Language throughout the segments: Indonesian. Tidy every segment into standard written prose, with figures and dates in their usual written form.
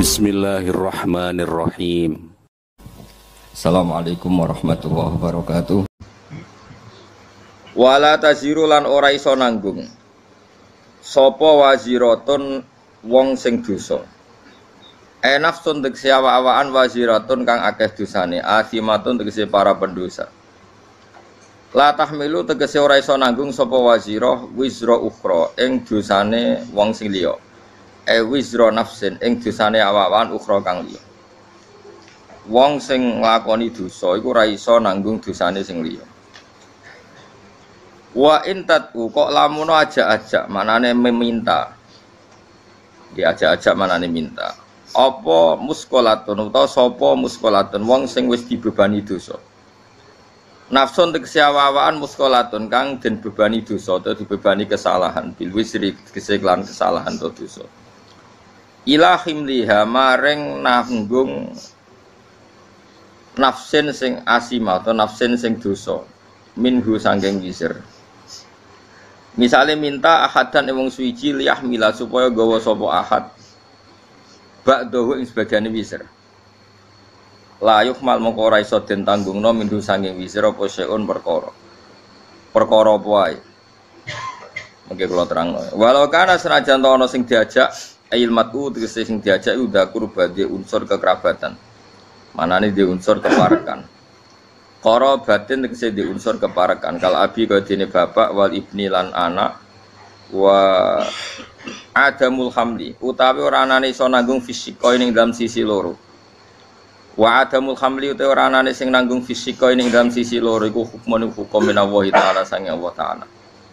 Bismillahirrahmanirrahim. Assalamualaikum warahmatullahi wabarakatuh. Wala taziru lan ora iso nanggung sapa waziratun wong sing dosa. Nafsun tegese awak-awakan waziratun kang akeh dosane, asimatun tegese para pendosa. La tahmilu tegese ora iso nanggung sapa wazirah wizra ukhra ing dosane wong sing liya. Wizra nafsin ing dosane awak-awakan ukhra kang liya. Wong sing nglakoni dosa iku ora iso nanggung dosane sing liya. Wa intatu kok lamun ajak-ajak manane meminta. Diajak-ajak manane minta. Apa muskolatun utawa sapa muskolatun wong sing wis dibebani dosa. Nafsun tegese awak-awakan muskolatun kang den bebani dosa utawa dibebani kesalahan bil wisri keseklan kesalahan utawa dosa. Ilahim liha maring nanggung nafsin sing asima atau nafsin sing dosa minhu sanggeng wisir. Misale minta ahadan wong suci liyahmila supaya gawa sapa ahad ba'dahu ing sebagiane wisir. La yuhmal mongko ora iso den tanggungno minhu sanggeng wisir apa seun perkara. Perkara apa wae. Mengke kula terangno. Walau kana senajan ana sing diajak ilmatu tegese sing diajak udah kurbade unsur kekerabatan. Manane di unsur keparekan. Qara batin tegese di unsur keparekan. Kal abi kaya dene bapak wal ibni lan anak wa adamul hamli utawi ora anane iso nanggung fisika ning dalam sisi loro. Wa adamul hamli utawi ora anane sing nanggung fisika ning dalam sisi loro iku hukmun hukum minallahi taala sange Allah taala.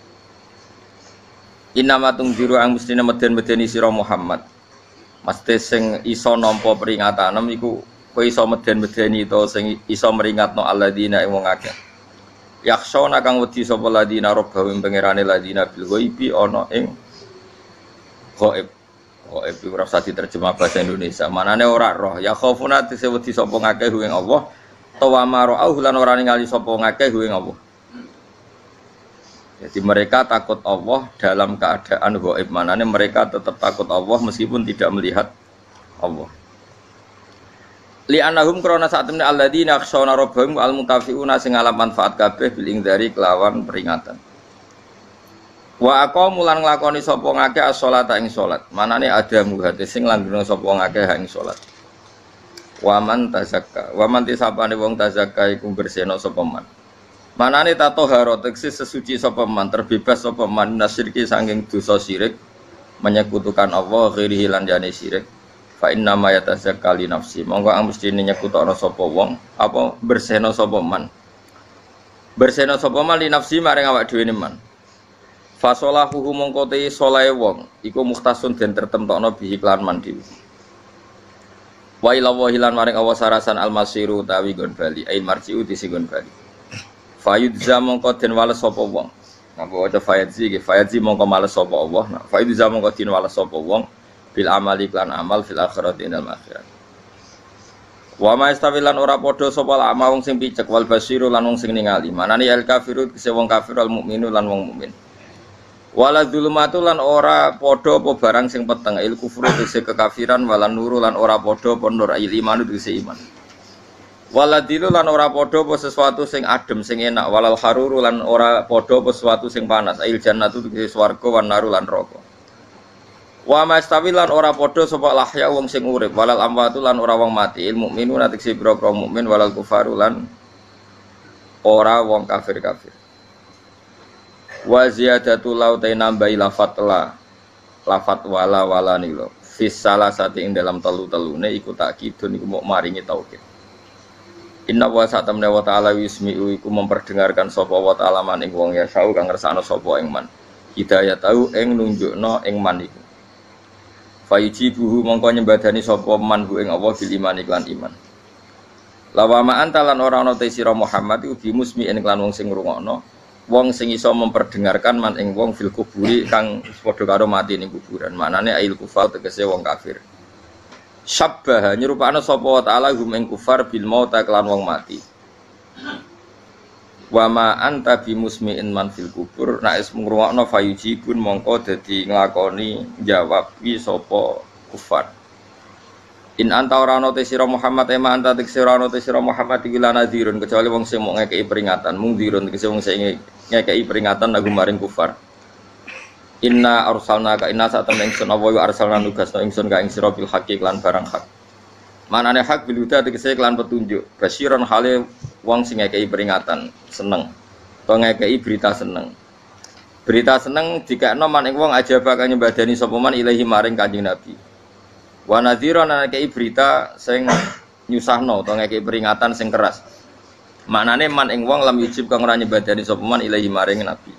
Innama tungziru ang mestine meden-medeni sira Muhammad. Mesti sing iso nampa peringatanem iku kowe iso meden-medeni to sing iso meringatno alladzina wong akeh. Yakhshona kang wedi sapa ladina rabbahum pangerane ladina bil ghaibi ana ing ghaib. Ghaib ora usah diterjemah bahasa Indonesia. Manane ora roh. Ya khaufuna tise wedi sapa ngakeh ing Allah. Tawa mara'u lan ora ningali sapa ngakeh ing Allah. Jadi mereka takut Allah dalam keadaan gaib, manane mereka tetap takut Allah meskipun tidak melihat Allah. Li'annahum krana satemene alladzina yakhshawna rabbahum al-mutafiuna sing ngalap manfaat kabeh bil ingdari kelawan peringatan. Wa aqamu lan nglakoni sapa ngakeh as-sholata ing salat. Manane ada muhate sing langgeng sapa ngakeh ing salat. Wa man tazakka, wa man tisapane wong tazakka iku bersihna sapa man. Manane tatoharo tegese sesuci sapa man terbebas sapa man nasyirki saking dosa syirik menyekutukan Allah ghairihi lan jane syirik fa inna ma yatazakka li nafsi monggo mestine nyekutana sapa wong apa bersihna sapa man li nafsi maring awak dhewe man fa salahu mongko te salahe wong iku mukhtasun den tertemtokno bihi lan man dhewe wa ila wahilan maring Allah sarasan almasiru tawi gon bali ai marjiu disigon bali fayudza mongko den wales sapa wong. Napa waca fayadzi nggih fayadzi mongko males sapa Allah. Nah fayudza mongko den wales sapa wong bil amali lan amal fil akhirati inal akhirat. Wa ma istawilan ora padha sapa lama wong sing picek wal basiru lan wong sing ningali. Manane al kafiru kese wong kafir al mukminu lan wong mukmin. Wala dzulumatu lan ora padha apa barang sing peteng il kufru kese kekafiran walan nuru lan ora padha apa nur il imanu kese iman. Waladilu lan ora padha apa sesuatu sing adem sing enak walal haruru lan ora padha apa sesuatu sing panas ail jannatu tegese swarga wan naru lan neraka. Wa mastawi lan ora padha sapa lahya wong sing urip walal amwatu lan ora wong mati il mukminu tegese pira-pira mukmin walal kufaru lan ora wong kafir-kafir. Wa ziyadatu lautai nambahi lafat wala nilo fis salasati ing dalam telu-telune iku takkidun iku mok maringi tauhid. Inna wa satamna wa ta'ala wismi'u iku memperdengarkan sapa wa ta'ala man ing wong ya sau kang ngersakno sapa ing man. Hidayah tau ing nunjukno ing man iku. Fayijibuhu mongko nyembadani sapa man hu ing Allah bil iman iklan iman. Lawama antalan ora ana te sira Muhammad iku bimusmi'in iklan wong sing ngrungokno, wong sing iso memperdengarkan man ing wong fil kuburi kang padha karo mati ning kuburan. Manane ail kufar tegese wong kafir. Syabbaha nyerupana sapa wa ta'ala hum ing kufar bil maut lan wong mati. Wa ma anta bimusmi'in man fil kubur nek is ngrungokno fayujibun mongko dadi nglakoni jawab wi sapa kufar. In anta ora ana te sira Muhammad ema anta te sira ana te sira Muhammad iki lan nadzirun kecuali wong sing mau ngekeki peringatan mung dirun tegese wong sing ngekeki peringatan lagu maring kufar. Inna arsalna ka inna satam ingsun apa wa arsalna nugasna ingsun ka ing sira bil haqqi lan barang hak. Manane hak bil huda tegese lan petunjuk. Basyiron hale wong sing ngekeki peringatan seneng. To ngekeki berita seneng. Berita seneng dikekno maning wong aja bakal nyembadani sapa man ilahi maring Kanjeng Nabi. Wa nadhiron ngekeki berita sing nyusahno to ngekeki peringatan sing keras. Manane man ing wong lam yujib kang ora nyembadani sapa man ilahi maring Nabi.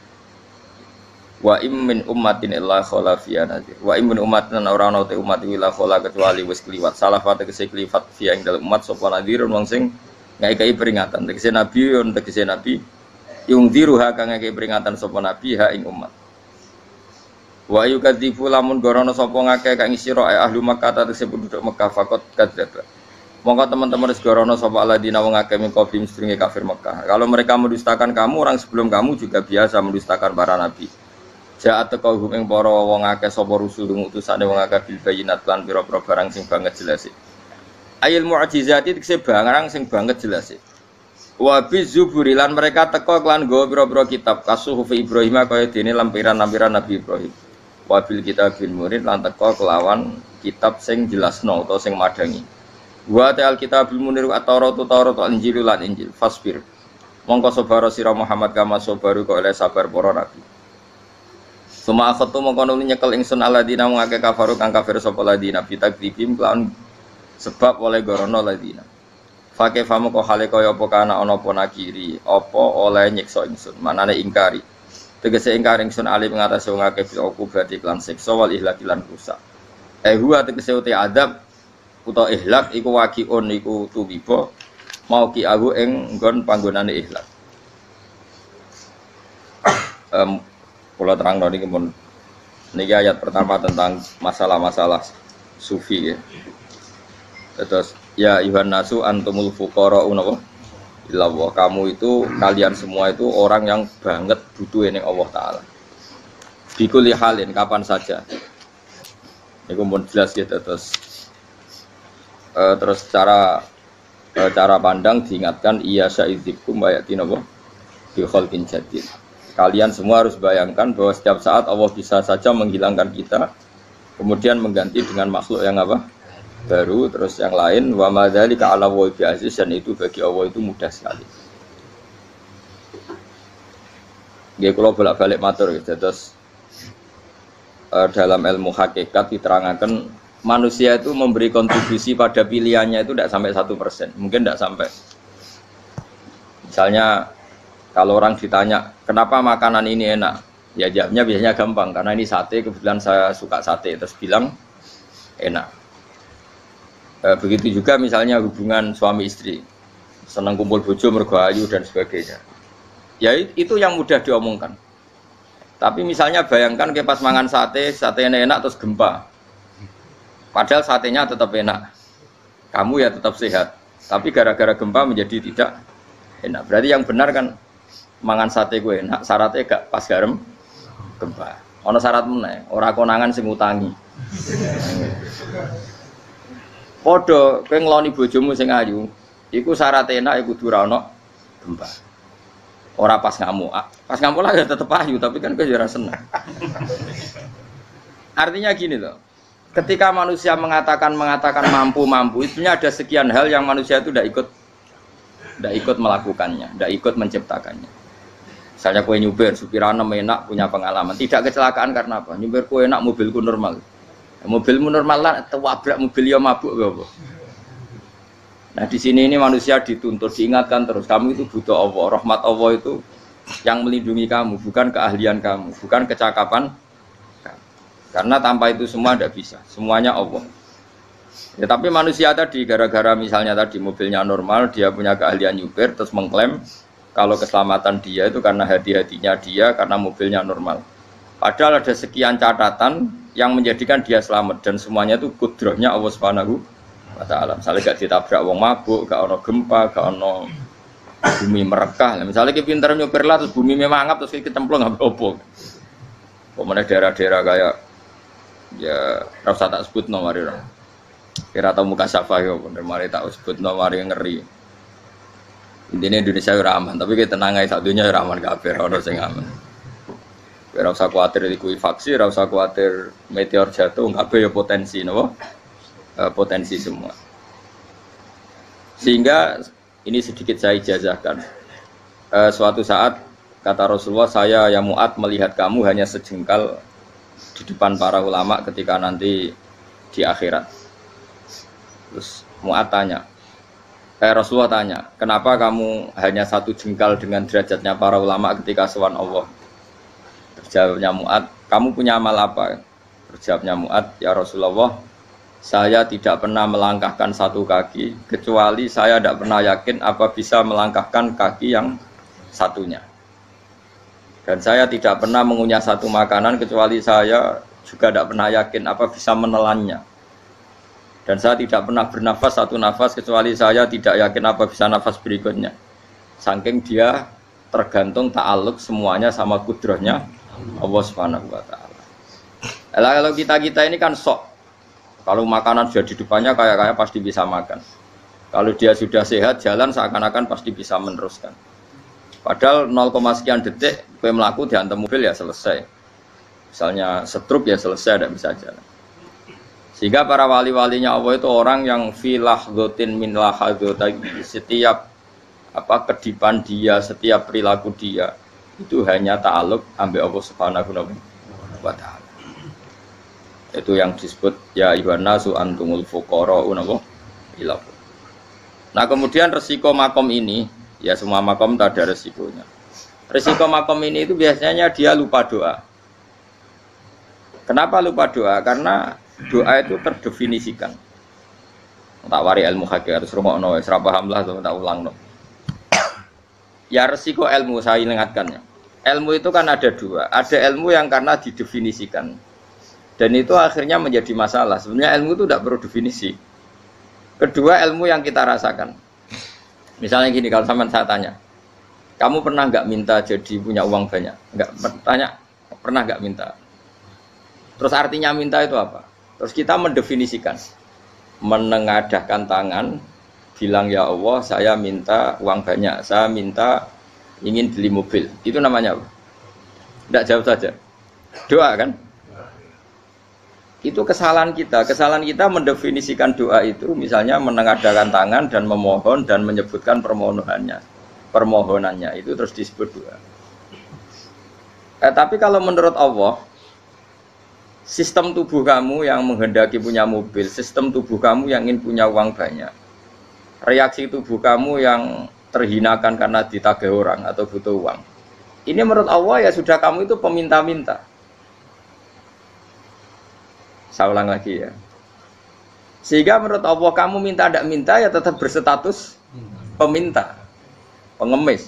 Wa min ummatin illa khala fiya nadhir. Wa min ummatin ora ana te umat illa khala kecuali wis kliwat. Salafat tegese kliwat fiya ing dalem umat sapa nadhirun wong sing ngekeki peringatan. Tegese nabi yon tegese nabi yung diruha kang ngekeki peringatan sapa nabi ha ing umat. Wa yukadzifu lamun gorono sapa ngake kang sira ahli Makkah tegese penduduk Mekah fakot kadzdzaba. Monggo teman-teman wis gorono sapa alladzina wong akeh min qablihim sedurunge kafir Mekah. Kalau mereka mendustakan kamu, orang sebelum kamu juga biasa mendustakan para nabi. Ja'at taqahum ing para wong akeh sapa rusul utusane wong akeh bil bayinat lan pira-pira barang sing banget jelas. Ayil mu'jizati tekse barang sing banget jelas. Wa bizuburi lan mereka teka lan nggawa pira-pira kitab kasuhuf Ibrahim kaya dene lampiran-lampiran Nabi Ibrahim. Wa bil kitabil murid lan teka kelawan kitab sing jelasno utawa sing madangi. Wa ta'al kitabul munir at-Taurat al-Injil lan Injil fasbir. Mongko sabara sira Muhammad kama sabaru kok oleh sabar para nabi. Suma akhatu mongko nuli nyekel ingsun alladzina mungake kafaru kang kafir sapa ladina bitakdzibim lan sebab oleh gorono ladina. Fake famu kok hale kaya apa kana ana apa nakiri apa oleh nyiksa ingsun manane ingkari. Tegese ingkar ingsun ali ngatasi wong akeh bil ukubati lan siksa wal ihlak lan rusak. Huwa tegese uti adab utawa ihlak iku waqiun iku tuwiba mau ki aku ing nggon panggonane ihlak. Kalau terang niki pun niki ayat pertama tentang masalah-masalah sufi ya. Terus ya Yuhan nasu antumul fuqara unapa illallah, kamu itu kalian semua itu orang yang banget butuh ini Allah Taala. Bikuli halin kapan saja. Niku pun jelas gitu terus cara pandang diingatkan iya sya'idzikum bayatin apa bi khalqin jadid. Kalian semua harus bayangkan bahwa setiap saat Allah bisa saja menghilangkan kita, kemudian mengganti dengan makhluk yang apa? Baru, terus yang lain. Wa madzalika 'ala Allahi bi'aziz, dan itu bagi Allah itu mudah sekali. Nggih kula bolak-balik matur terus dalam ilmu hakikat diterangkan manusia itu memberi kontribusi pada pilihannya itu tidak sampai 1%, mungkin tidak sampai. Misalnya kalau orang ditanya, kenapa makanan ini enak? Ya jawabnya biasanya gampang, karena ini sate, kebetulan saya suka sate, terus bilang enak. Begitu juga misalnya hubungan suami istri, senang kumpul bojo, mergo ayu dan sebagainya. Ya itu yang mudah diomongkan. Tapi misalnya bayangkan kayak pas mangan sate enak terus gempa. Padahal satenya tetap enak. Kamu ya tetap sehat. Tapi gara-gara gempa menjadi tidak enak. Berarti yang benar kan mangan sate gue enak, syaratnya gak pas garam gempa. Ono syarat meneh, ora konangan sing utangi. Padha kowe ngloni bojomu sing ayu, iku syarat enak iku kudu ora ono gempa. Ora pas ngamuk. Pas ngamuk lah ya tetep ayu, tapi kan kowe ora seneng. Artinya gini loh. Ketika manusia mengatakan mampu, itu ada sekian hal yang manusia itu tidak ikut melakukannya, tidak ikut menciptakannya. Misalnya kue nyupir, supirana enak, punya pengalaman. Tidak kecelakaan karena apa? Nyupir kue enak, mobilku normal. Mobilmu normal lah, tewabrak mobil ya mabuk. Apa? Nah di sini ini manusia dituntut, diingatkan terus. Kamu itu butuh Allah, rahmat Allah itu yang melindungi kamu, bukan keahlian kamu, bukan kecakapan. Karena tanpa itu semua tidak bisa, semuanya Allah. Ya, tapi manusia tadi gara-gara misalnya tadi mobilnya normal, dia punya keahlian nyupir, terus mengklaim kalau keselamatan dia itu karena hati-hatinya dia, karena mobilnya normal. Padahal ada sekian catatan yang menjadikan dia selamat dan semuanya itu kudrahnya Allah Subhanahu wa Ta'ala. Misalnya gak ditabrak wong mabuk, gak ono gempa, gak ono bumi merekah. Misalnya kita pintar nyupir lah, terus bumi memangap, terus kita cemplung nggak opo. Pokoknya daerah-daerah kayak ya rasa tak sebut nomor orang. Kira tau muka syafa yo bener mari tak sebutno mari ngeri. Intinya Indonesia ora aman, tapi kita tenang ae sak dunya ora aman kabeh ora sing aman. Ora usah kuwatir likuifaksi, ora usah kuwatir meteor jatuh, kabeh ya potensi napa? Potensi semua. Sehingga ini sedikit saya ijazahkan. Suatu saat kata Rasulullah, saya ya Mu'ad melihat kamu hanya sejengkal di depan para ulama ketika nanti di akhirat. Terus Mu'ad tanya, Rasulullah tanya, kenapa kamu hanya satu jengkal dengan derajatnya para ulama ketika sowan Allah? Terjawabnya Mu'ad, kamu punya amal apa? Terjawabnya Mu'ad, ya Rasulullah, saya tidak pernah melangkahkan satu kaki, kecuali saya tidak pernah yakin apa bisa melangkahkan kaki yang satunya. Dan saya tidak pernah mengunyah satu makanan, kecuali saya juga tidak pernah yakin apa bisa menelannya. Dan saya tidak pernah bernafas satu nafas, kecuali saya tidak yakin apa bisa nafas berikutnya. Saking dia tergantung ta'aluk semuanya sama kudrahnya Allah Subhanahu wa ta'ala. Kalau kita ini kan sok. Kalau makanan sudah di depannya kayak pasti bisa makan. Kalau dia sudah sehat jalan seakan-akan pasti bisa meneruskan. Padahal 0, sekian detik gue melaku dihantam mobil ya selesai. Misalnya stroke ya selesai, tidak bisa jalan. Sehingga para wali-walinya Allah itu orang yang filah gotin min lahadotagi, setiap kedipan dia, setiap perilaku dia itu hanya ta'aluk ambil Allah Subhanahu wa ta'ala. Itu yang disebut ya ayyuhan nasu antumul fuqara'u ila. Nah, kemudian resiko makom ini, ya semua makom tak ada resikonya. Resiko makom ini itu biasanya dia lupa doa. Kenapa lupa doa? Karena doa itu terdefinisikan. Tak wari ilmu hakikat terus rungokno wis ra paham lah tak ulang no. Ya resiko ilmu saya ingatkannya. Ilmu itu kan ada dua. Ada ilmu yang karena didefinisikan. Dan itu akhirnya menjadi masalah. Sebenarnya ilmu itu tidak perlu definisi. Kedua, ilmu yang kita rasakan. Misalnya gini, kalau sama saya tanya, kamu pernah nggak minta jadi punya uang banyak? Nggak tanya, pernah nggak minta? Terus artinya minta itu apa? Terus kita mendefinisikan, menengadahkan tangan, bilang ya Allah, saya minta uang banyak, saya minta ingin beli mobil. Itu namanya apa? Tidak jawab saja. Doa kan? Itu kesalahan kita mendefinisikan doa itu misalnya menengadahkan tangan dan memohon dan menyebutkan permohonannya itu terus disebut doa. Tapi kalau menurut Allah, sistem tubuh kamu yang menghendaki punya mobil, sistem tubuh kamu yang ingin punya uang banyak, reaksi tubuh kamu yang terhinakan karena ditagih orang atau butuh uang, ini menurut Allah ya sudah kamu itu peminta-minta. Saya ulang lagi ya. Sehingga menurut Allah kamu minta tidak minta ya tetap berstatus peminta, pengemis.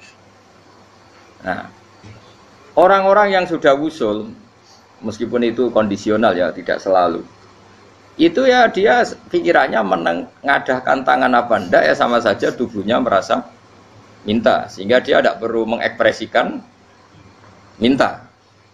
Nah, orang-orang yang sudah wusul, meskipun itu kondisional ya, tidak selalu. Itu ya dia pikirannya menengadahkan tangan apa enggak ya sama saja tubuhnya merasa minta. Sehingga dia tidak perlu mengekspresikan minta.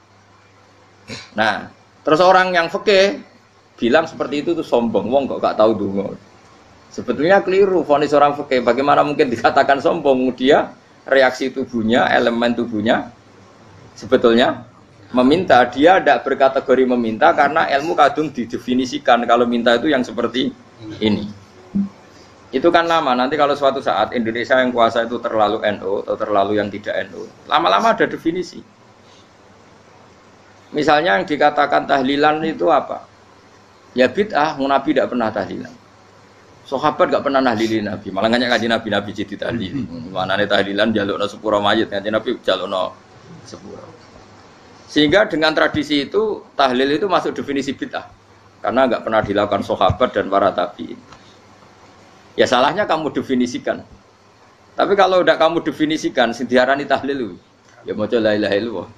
Nah, terus orang yang fikih bilang seperti itu tuh sombong, wong kok gak tahu donga. Sebetulnya keliru vonis orang fikih. Bagaimana mungkin dikatakan sombong? Dia reaksi tubuhnya, elemen tubuhnya sebetulnya meminta. Dia tidak berkategori meminta karena ilmu kadung didefinisikan kalau minta itu yang seperti ini. Itu kan lama. Nanti kalau suatu saat Indonesia yang kuasa itu terlalu NU atau terlalu yang tidak NU, lama-lama ada definisi. Misalnya yang dikatakan tahlilan itu apa? Ya bid'ah, Nabi tidak pernah tahlilan. Sahabat tidak pernah nahlilin Nabi. Malah nggak ngaji Nabi jadi tahlil. Mana nih tahlilan jalukno sepuro mayit, ngaji Nabi jalukno sepuro. Sehingga dengan tradisi itu tahlil itu masuk definisi bid'ah. Karena nggak pernah dilakukan sahabat dan para tabi'in. Ya salahnya kamu definisikan. Tapi kalau udah kamu definisikan, sindiarani tahlil, ya mau la ilaha illallah.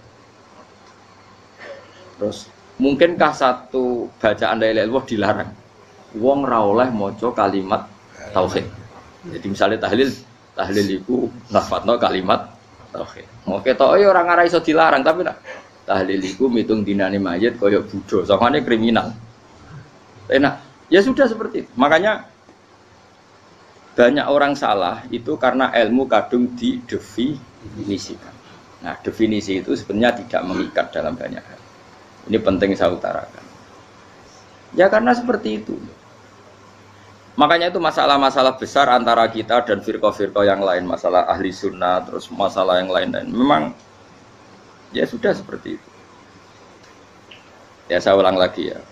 Terus, mungkinkah satu bacaan la ilaha illallah dilarang? Wong ra oleh maca kalimat tauhid. Jadi misalnya tahlil iku lafadzno kalimat tauhid. Mau ketok ora ngara iso dilarang, tapi nak tahlil iku mitung dinane mayit kaya Buddha, sangane kriminal. Enak. Ya sudah seperti itu. Makanya banyak orang salah itu karena ilmu kadung didefinisikan. Nah, definisi itu sebenarnya tidak mengikat dalam banyak hal. Ini penting saya utarakan. Ya karena seperti itu. Makanya itu masalah-masalah besar antara kita dan firqah-firqah yang lain, masalah ahli sunnah, terus masalah yang lain-lain. Memang ya sudah seperti itu. Ya saya ulang lagi ya.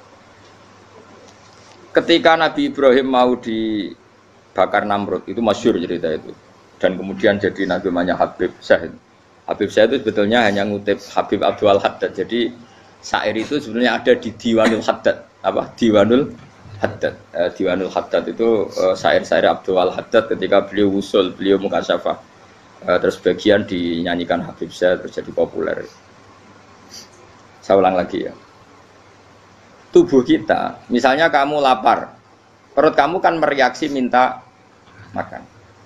Ketika Nabi Ibrahim mau dibakar Namrud, itu masyhur cerita itu. Dan kemudian jadi namanya Habib Syahid. Habib Syahid itu sebetulnya hanya ngutip Habib Abdul Haddad. Jadi syair itu sebenarnya ada di Diwanul Haddad. Apa? Diwanul Haddad. Diwanul Haddad itu syair-syair Abdul Haddad ketika beliau usul, beliau mukasyafah. Terus bagian dinyanyikan Habib Syahid terus jadi populer. Saya ulang lagi ya. Tubuh kita, misalnya kamu lapar, perut kamu kan mereaksi minta makan.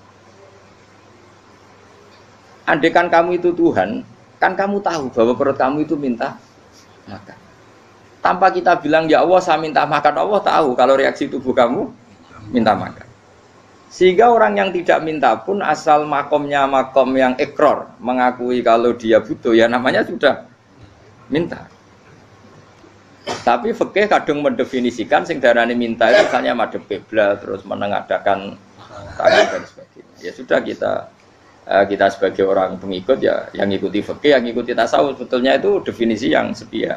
Andaikan kamu itu Tuhan, kan kamu tahu bahwa perut kamu itu minta makan. Tanpa kita bilang, ya Allah saya minta makan, Allah tahu kalau reaksi tubuh kamu minta makan. Sehingga orang yang tidak minta pun asal makomnya makom yang ikror, mengakui kalau dia butuh, ya namanya sudah minta. Tapi fikih kadang mendefinisikan sing darane minta itu misalnya madhep kiblat terus menengadakan tangan dan sebagainya. Ya sudah kita sebagai orang pengikut ya yang ngikuti fikih, yang ngikuti tasawuf sebetulnya itu definisi yang sepihak.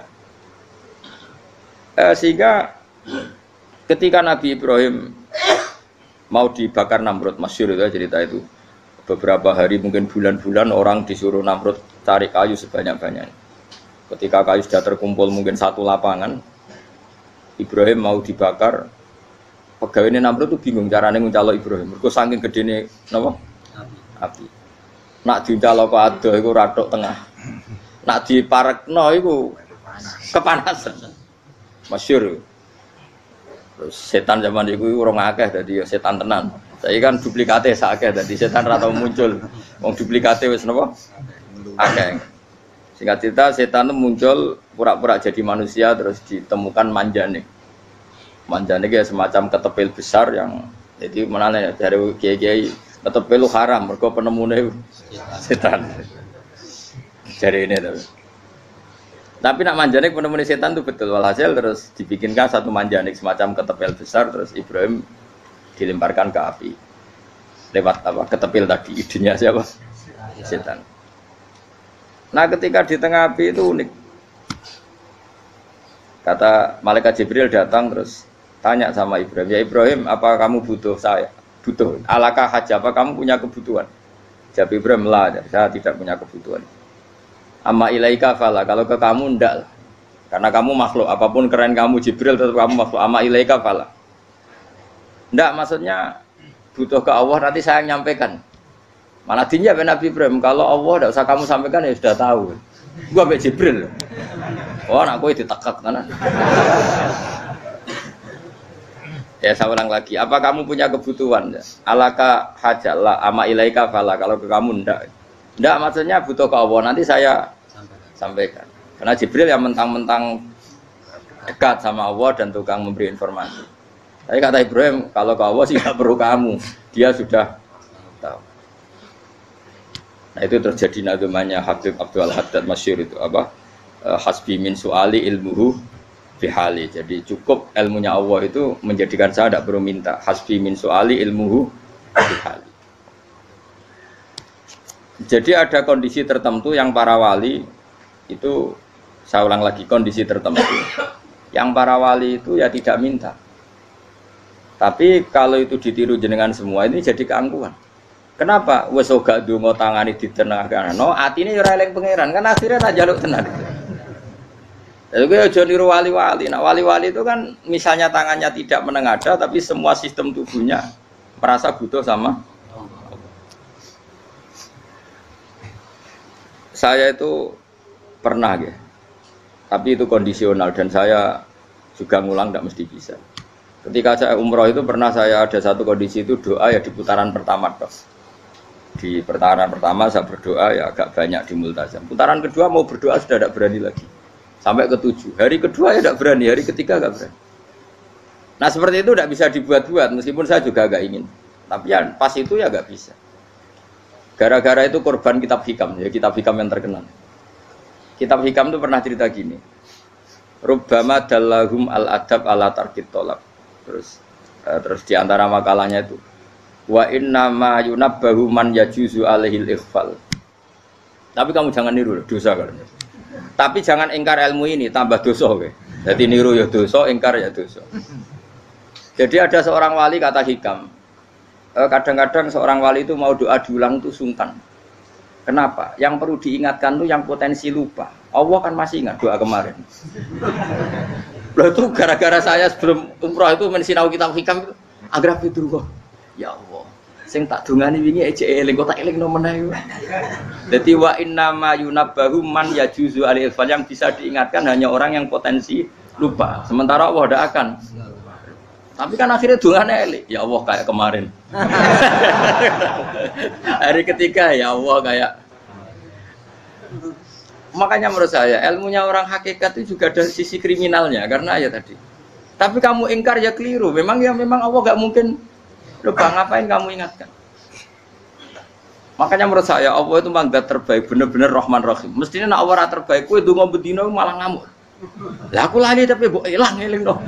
Sehingga ketika Nabi Ibrahim mau dibakar Namrud, masyhur itu cerita itu. Beberapa hari mungkin bulan-bulan orang disuruh Namrud cari kayu sebanyak-banyaknya. Ketika kayu sudah terkumpul mungkin satu lapangan, Ibrahim mau dibakar. Pegawai Namrud itu bingung caranya nguncalo Ibrahim. Mergo saking gedene napa? Api. Nak diuncalo kok ado iku ratok tengah. Nak diparekno iku kepanasan. Masyhur. Terus setan zaman iku ora akeh dadi setan tenan. Saiki kan duplikate sak akeh dadi setan ra tau muncul. Wong duplikate wis napa? Akeh. Singkat cerita setan itu muncul pura-pura jadi manusia terus ditemukan manjanik. Manjanik ya semacam ketepil besar yang jadi mana ya dari kiai-kiai ketepil lu haram mergo penemune setan. Jadi ini tapi nak manjanik penemune setan itu betul walhasil terus dibikinkan satu manjanik semacam ketepil besar terus Ibrahim dilemparkan ke api. Lewat apa? Ketepil tadi idenya siapa? Setan. Nah ketika di tengah api itu unik. Kata malaikat Jibril datang terus tanya sama Ibrahim, ya Ibrahim apa kamu butuh saya? Butuh, alakah haja, apa kamu punya kebutuhan? Jawab Ibrahim, lah saya tidak punya kebutuhan. Amma ilaika fala, kalau ke kamu ndak lah. Karena kamu makhluk, apapun keren kamu Jibril tetap kamu makhluk. Amma ilaika fala. Ndak maksudnya butuh ke Allah nanti saya nyampaikan. Mana dinya Nabi Ibrahim, kalau Allah tidak usah kamu sampaikan ya sudah tahu. Gua ambek Jibril. Oh, anak gue ditekak kan. Ya saya ulang lagi, apa kamu punya kebutuhan? Alaka hajalla ama ilaika fala, kalau ke kamu ndak. Ndak maksudnya butuh ke Allah nanti saya sampaikan. Karena Jibril yang mentang-mentang dekat sama Allah dan tukang memberi informasi. Tapi kata Ibrahim, kalau ke Allah sih tidak perlu kamu, dia sudah tahu. Nah itu terjadi nazmannya Habib Abdul Haddad masyhur itu apa? Hasbi min su'ali ilmuhu bihali. Jadi cukup ilmunya Allah itu menjadikan saya tidak perlu minta. Hasbi min su'ali ilmuhu bihali. Jadi ada kondisi tertentu yang para wali itu, saya ulang lagi, kondisi tertentu yang para wali itu ya tidak minta. Tapi kalau itu ditiru jenengan semua ini jadi keangkuhan. Kenapa? Wes ora ndonga tangane ditenangkan. No, atine ora eling pangeran, kan akhirnya tak jaluk tenan. Jadi gue aja niru wali-wali. Nah, wali-wali itu kan misalnya tangannya tidak menengadah tapi semua sistem tubuhnya merasa butuh sama. Saya itu pernah ya. Tapi itu kondisional dan saya juga ngulang tidak mesti bisa. Ketika saya umroh itu pernah saya ada satu kondisi itu doa ya di putaran pertama toh. Di putaran pertama saya berdoa ya agak banyak di multazam. Putaran kedua mau berdoa sudah tidak berani lagi. Sampai ke-7. Hari kedua ya tidak berani, hari ketiga tidak berani. Nah seperti itu tidak bisa dibuat-buat, meskipun saya juga agak ingin. Tapi ya pas itu ya nggak bisa. Gara-gara itu korban kitab hikam, ya kitab hikam yang terkenal. Kitab hikam itu pernah cerita gini. Rubbama dallahum al-adab ala tarkit tolak. Terus di antara makalahnya itu wa inna ma yunabbahu man yajuzu alaihil ikhfal. Tapi kamu jangan niru dosa kan. Tapi jangan ingkar ilmu ini, tambah dosa kowe. Jadi niru ya dosa, ingkar ya dosa. Jadi ada seorang wali kata hikam. Kadang-kadang seorang wali itu mau doa diulang itu sungkan. Kenapa? Yang perlu diingatkan tuh yang potensi lupa. Allah kan masih ingat doa kemarin. Loh itu gara-gara saya sebelum umroh itu mensinau kitab hikam itu agar itu kok. Ya Allah, sing tak dungani wingi ejek eling kok tak eling no meneh. Dadi wa inna ma yunabbahu man yajuzu alil fal, yang bisa diingatkan hanya orang yang potensi lupa. Sementara Allah tidak akan. Tapi kan akhirnya dungane eling. Ya Allah kayak kemarin. Hari ketiga ya Allah kayak. Makanya menurut saya ilmunya orang hakikat itu juga ada sisi kriminalnya karena ya tadi. Tapi kamu ingkar ya keliru. Memang Allah gak mungkin lupa, ngapain kamu ingatkan. Makanya menurut saya Allah itu manggat terbaik, bener-bener Rahman Rahim. Mestinya nak Allah terbaik, kowe donga bedino malah ngamuk. Lah aku lali tapi mbok eling dong.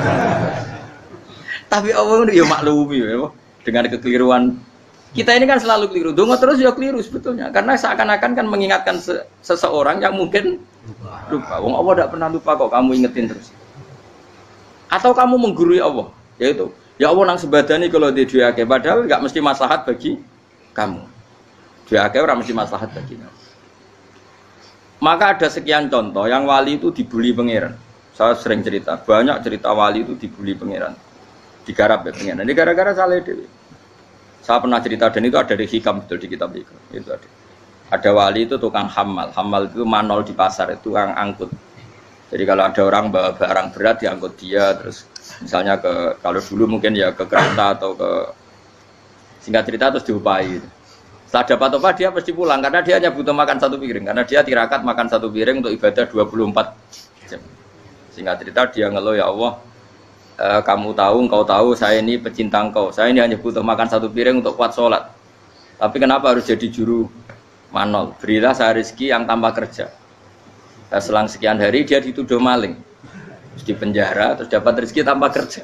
Tapi Allah itu ya maklumi ya, dengan kekeliruan. Kita ini kan selalu keliru, donga terus ya keliru sebetulnya. Karena seakan-akan kan mengingatkan seseorang yang mungkin lupa. Wong Allah tidak pernah lupa kok, kamu ingetin terus. Atau kamu menggurui Allah, yaitu ya Allah nang sebadani kalau di duake, padahal nggak mesti maslahat bagi kamu. Duake orang mesti maslahat bagi kamu. Maka ada sekian contoh yang wali itu dibully pangeran. Saya sering cerita, banyak cerita wali itu dibully pangeran. Digarap ya pengen. Ini gara-gara salah dewi. Saya pernah cerita dan itu ada di hikam betul di kitab hikam. Itu ada. Ada wali itu tukang hamal. Hamal itu manol di pasar, itu tukang angkut. Jadi kalau ada orang bawa barang berat diangkut dia, terus misalnya kalau dulu mungkin ya ke kereta atau ke singkat cerita terus diupahi. Setelah dapat apa dia pasti pulang karena dia hanya butuh makan satu piring. Karena dia tirakat makan satu piring untuk ibadah 24 jam. Singkat cerita dia ngeluh, ya Allah. Kamu tahu, engkau tahu, saya ini pecinta engkau. Saya ini hanya butuh makan satu piring untuk kuat sholat. Tapi kenapa harus jadi juru manol? Berilah saya rezeki yang tanpa kerja. Selang sekian hari dia dituduh maling. Terus di penjara, terus dapat rezeki tanpa kerja.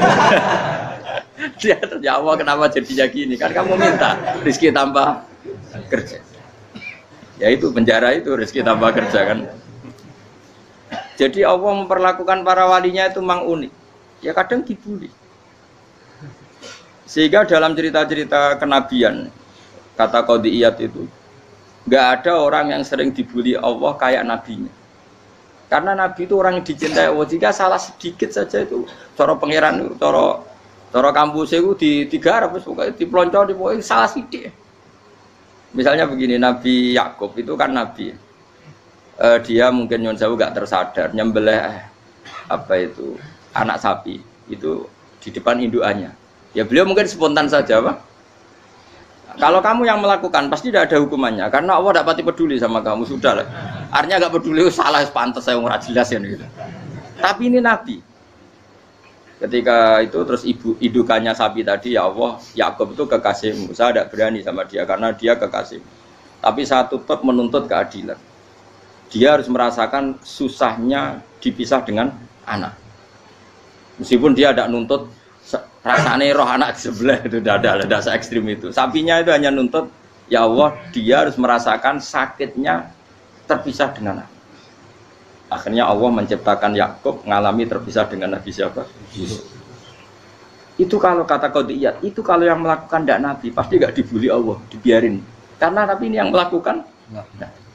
Dia ya Allah kenapa jadinya gini? Kan kamu minta rezeki tanpa kerja. Ya itu penjara itu rezeki tanpa kerja kan. Jadi Allah memperlakukan para walinya itu memang unik. Ya kadang dibully. Sehingga dalam cerita-cerita kenabian, kata Qadiyat itu, nggak ada orang yang sering dibully Allah kayak nabinya. Karena nabi itu orang yang dicintai Allah. Jika salah sedikit saja itu, cara pangeran, cara kampus itu digarap, pokoknya dipelonco, pokoknya salah sedikit. Misalnya begini, Nabi Yakub itu kan nabi. Dia mungkin nyon sewu nggak tersadar, nyembelih apa itu anak sapi itu di depan indukannya. Ya beliau mungkin spontan saja, Pak. Kalau kamu yang melakukan pasti tidak ada hukumannya karena Allah tidak pati peduli sama kamu, sudah lah. Artinya nggak peduli, salah pantas saya ora jelas ya gitu. Tapi ini nabi. Ketika itu terus indukannya sapi tadi, ya Allah, Yakub itu kekasihmu. Saya tidak berani sama dia karena dia kekasihmu. Tapi saya tetap menuntut keadilan. Dia harus merasakan susahnya dipisah dengan anak. Meskipun dia tidak nuntut rasanya roh anak sebelah, itu tidak ada se ekstrim itu. Sapinya itu hanya nuntut, ya Allah, dia harus merasakan sakitnya terpisah dengan anak. Akhirnya Allah menciptakan Yakub mengalami terpisah dengan Nabi siapa? Yusuf. Itu kalau kata Qadiyat, itu kalau yang melakukan tidak Nabi pasti nggak dibully Allah, dibiarin. Karena Nabi ini yang melakukan. Nah.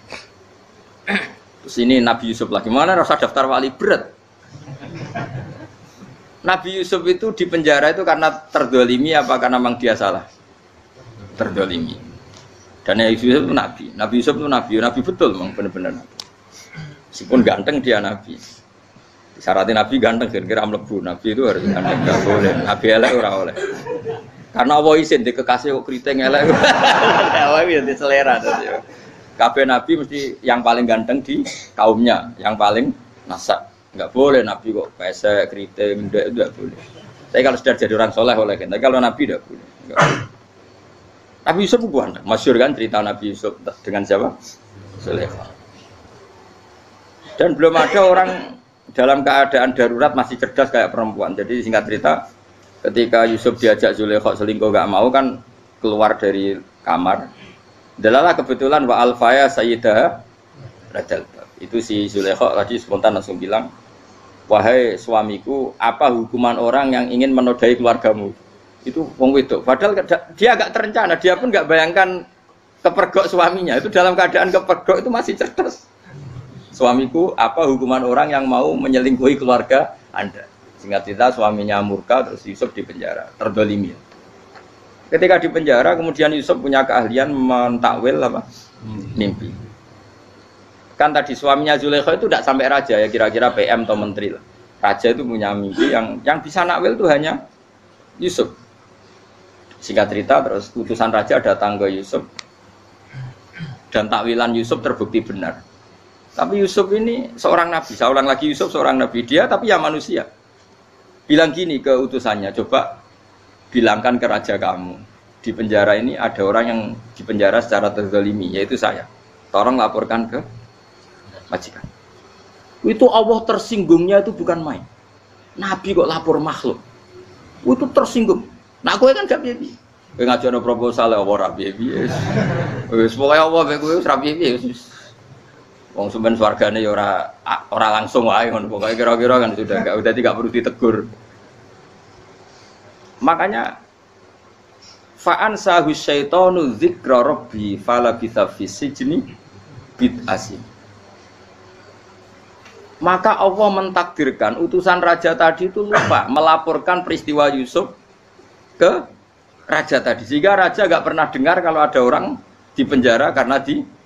Terus ini Nabi Yusuf lagi, mana rasa daftar wali berat. Nabi Yusuf itu di penjara itu karena terdolimi apa karena memang dia salah? Terdolimi. Dan Nabi Yusuf itu Nabi. Nabi Yusuf itu Nabi betul memang benar-benar Nabi. Meskipun ganteng dia Nabi. Syaratnya Nabi ganteng kira-kira mlebu. Nabi itu harus ganteng, enggak boleh. Nabi elek ora oleh. Karena Allah izin di kekasih kok kriting elek. Allah itu selera tuh. Kabeh Nabi mesti yang paling ganteng di kaumnya, yang paling nasab. Enggak boleh Nabi kok pesek, keriting, enggak boleh. Tapi kalau sudah jadi orang soleh boleh kan. Tapi kalau Nabi enggak boleh. Enggak. Nabi Yusuf bukan, masyhur kan cerita Nabi Yusuf dengan siapa? Zulaikha. Dan belum ada orang dalam keadaan darurat masih cerdas kayak perempuan. Jadi singkat cerita, ketika Yusuf diajak Zulaikha selingkuh enggak mau kan keluar dari kamar. Dalalah kebetulan wa alfaya sayyidah rajal. Itu si Zulaikha tadi spontan langsung bilang, "Wahai suamiku, apa hukuman orang yang ingin menodai keluargamu?" Itu wong wedok. Padahal dia agak terencana, dia pun nggak bayangkan kepergok suaminya. Itu dalam keadaan kepergok itu masih cerdas. Suamiku, apa hukuman orang yang mau menyelingkuhi keluarga Anda? Singkat cerita suaminya murka, terus Yusuf dipenjara, terdolimi. Ketika dipenjara, kemudian Yusuf punya keahlian mentakwil apa? Mimpi. Kan tadi suaminya Zulaikha itu tidak sampai raja ya, kira-kira PM atau menteri lah. Raja itu punya mimpi yang bisa nakwil itu hanya Yusuf. Singkat cerita, terus utusan raja datang ke Yusuf dan takwilan Yusuf terbukti benar. Tapi Yusuf ini seorang nabi, seorang lagi Yusuf seorang nabi dia, tapi ya manusia. Bilang gini ke utusannya, coba bilangkan ke raja kamu, di penjara ini ada orang yang dipenjara secara terzalimi, yaitu saya. Tolong laporkan ke majikan. Itu Allah tersinggungnya itu bukan main. Nabi kok lapor makhluk. Itu tersinggung. Nah, kowe kan gak piye-piye. Kowe ngajono proposal ya ora piye-piye. Wis pokoke Allah mek kowe ora piye-piye wis. Wong sampean swargane ya ora langsung wae ngono pokoke kira-kira kan sudah tidak perlu ditegur. Makanya fa'an sahu syaitanu dzikra rabbi fala bitha fi sijni bid'asin. Maka Allah mentakdirkan utusan raja tadi itu lupa melaporkan peristiwa Yusuf ke raja tadi, sehingga raja gak pernah dengar kalau ada orang di penjara karena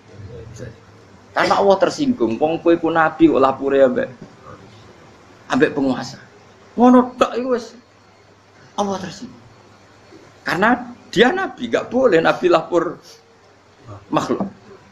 Allah tersinggung. Wong kowe ku nabi kok lapore ambek penguasa. Ngono tok iku wis Allah tersinggung. Karena dia nabi, gak boleh nabi lapor makhluk.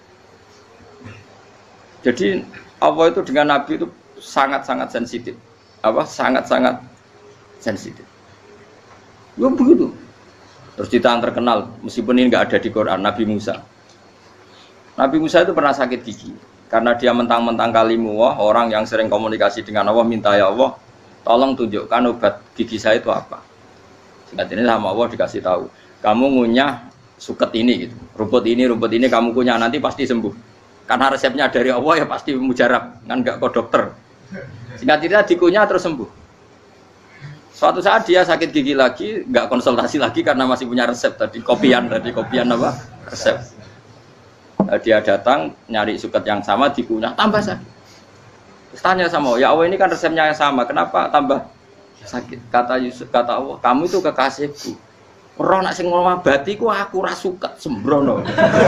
Jadi Allah itu dengan nabi itu sangat-sangat sensitif. Sangat-sangat sensitif. Ya begitu. Terus cerita yang terkenal, meskipun ini nggak ada di Quran, Nabi Musa. Nabi Musa itu pernah sakit gigi karena dia mentang-mentang kalimullah, orang yang sering komunikasi dengan Allah, minta ya Allah, tolong tunjukkan obat gigi saya itu apa. Singkat ini sama Allah dikasih tahu, kamu ngunyah suket ini gitu, rumput ini kamu kunyah nanti pasti sembuh. Karena resepnya dari Allah ya pasti mujarab, kan nggak kok dokter. Singkat cerita dikunyah terus sembuh. Suatu saat dia sakit gigi lagi, nggak konsultasi lagi karena masih punya resep tadi kopian apa resep. Dia datang nyari suket yang sama dikunyah tambah sakit. Terus tanya sama Allah, ya Allah ini kan resepnya yang sama, kenapa tambah sakit? Kata Yusuf, kata Allah, kamu itu kekasihku. Roh nak sing ngobati ku aku ra suket sembrono.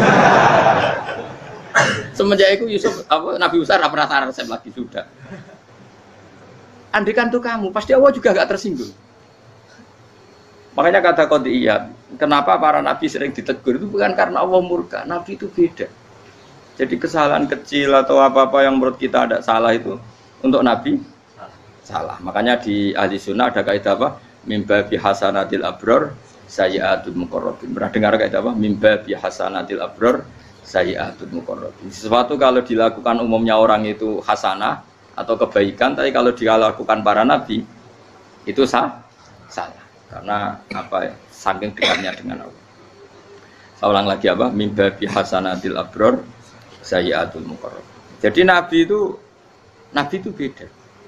Semenjak itu Yusuf Nabi Musa ra pernah tahu resep lagi sudah. Andikan tuh kamu, pasti Allah juga gak tersinggung. Makanya kata Qadiyat, kenapa para nabi sering ditegur itu bukan karena Allah murka, nabi itu beda. Jadi kesalahan kecil atau apa-apa yang menurut kita ada salah itu untuk nabi salah. Makanya di ahli sunnah ada kaidah apa? Mimba bi hasanatil abror sayyi'atul muqarrabin. Pernah dengar kaidah apa? Mimba bi hasanatil abror sayyi'atul muqarrabin. Sesuatu kalau dilakukan umumnya orang itu hasanah atau kebaikan, tapi kalau dilakukan para nabi itu salah karena apa ya, saking dekatnya dengan Allah. Saya ulang lagi apa, mimba bi hasanatil abror sayyi'atul muqarrab. Jadi nabi itu beda.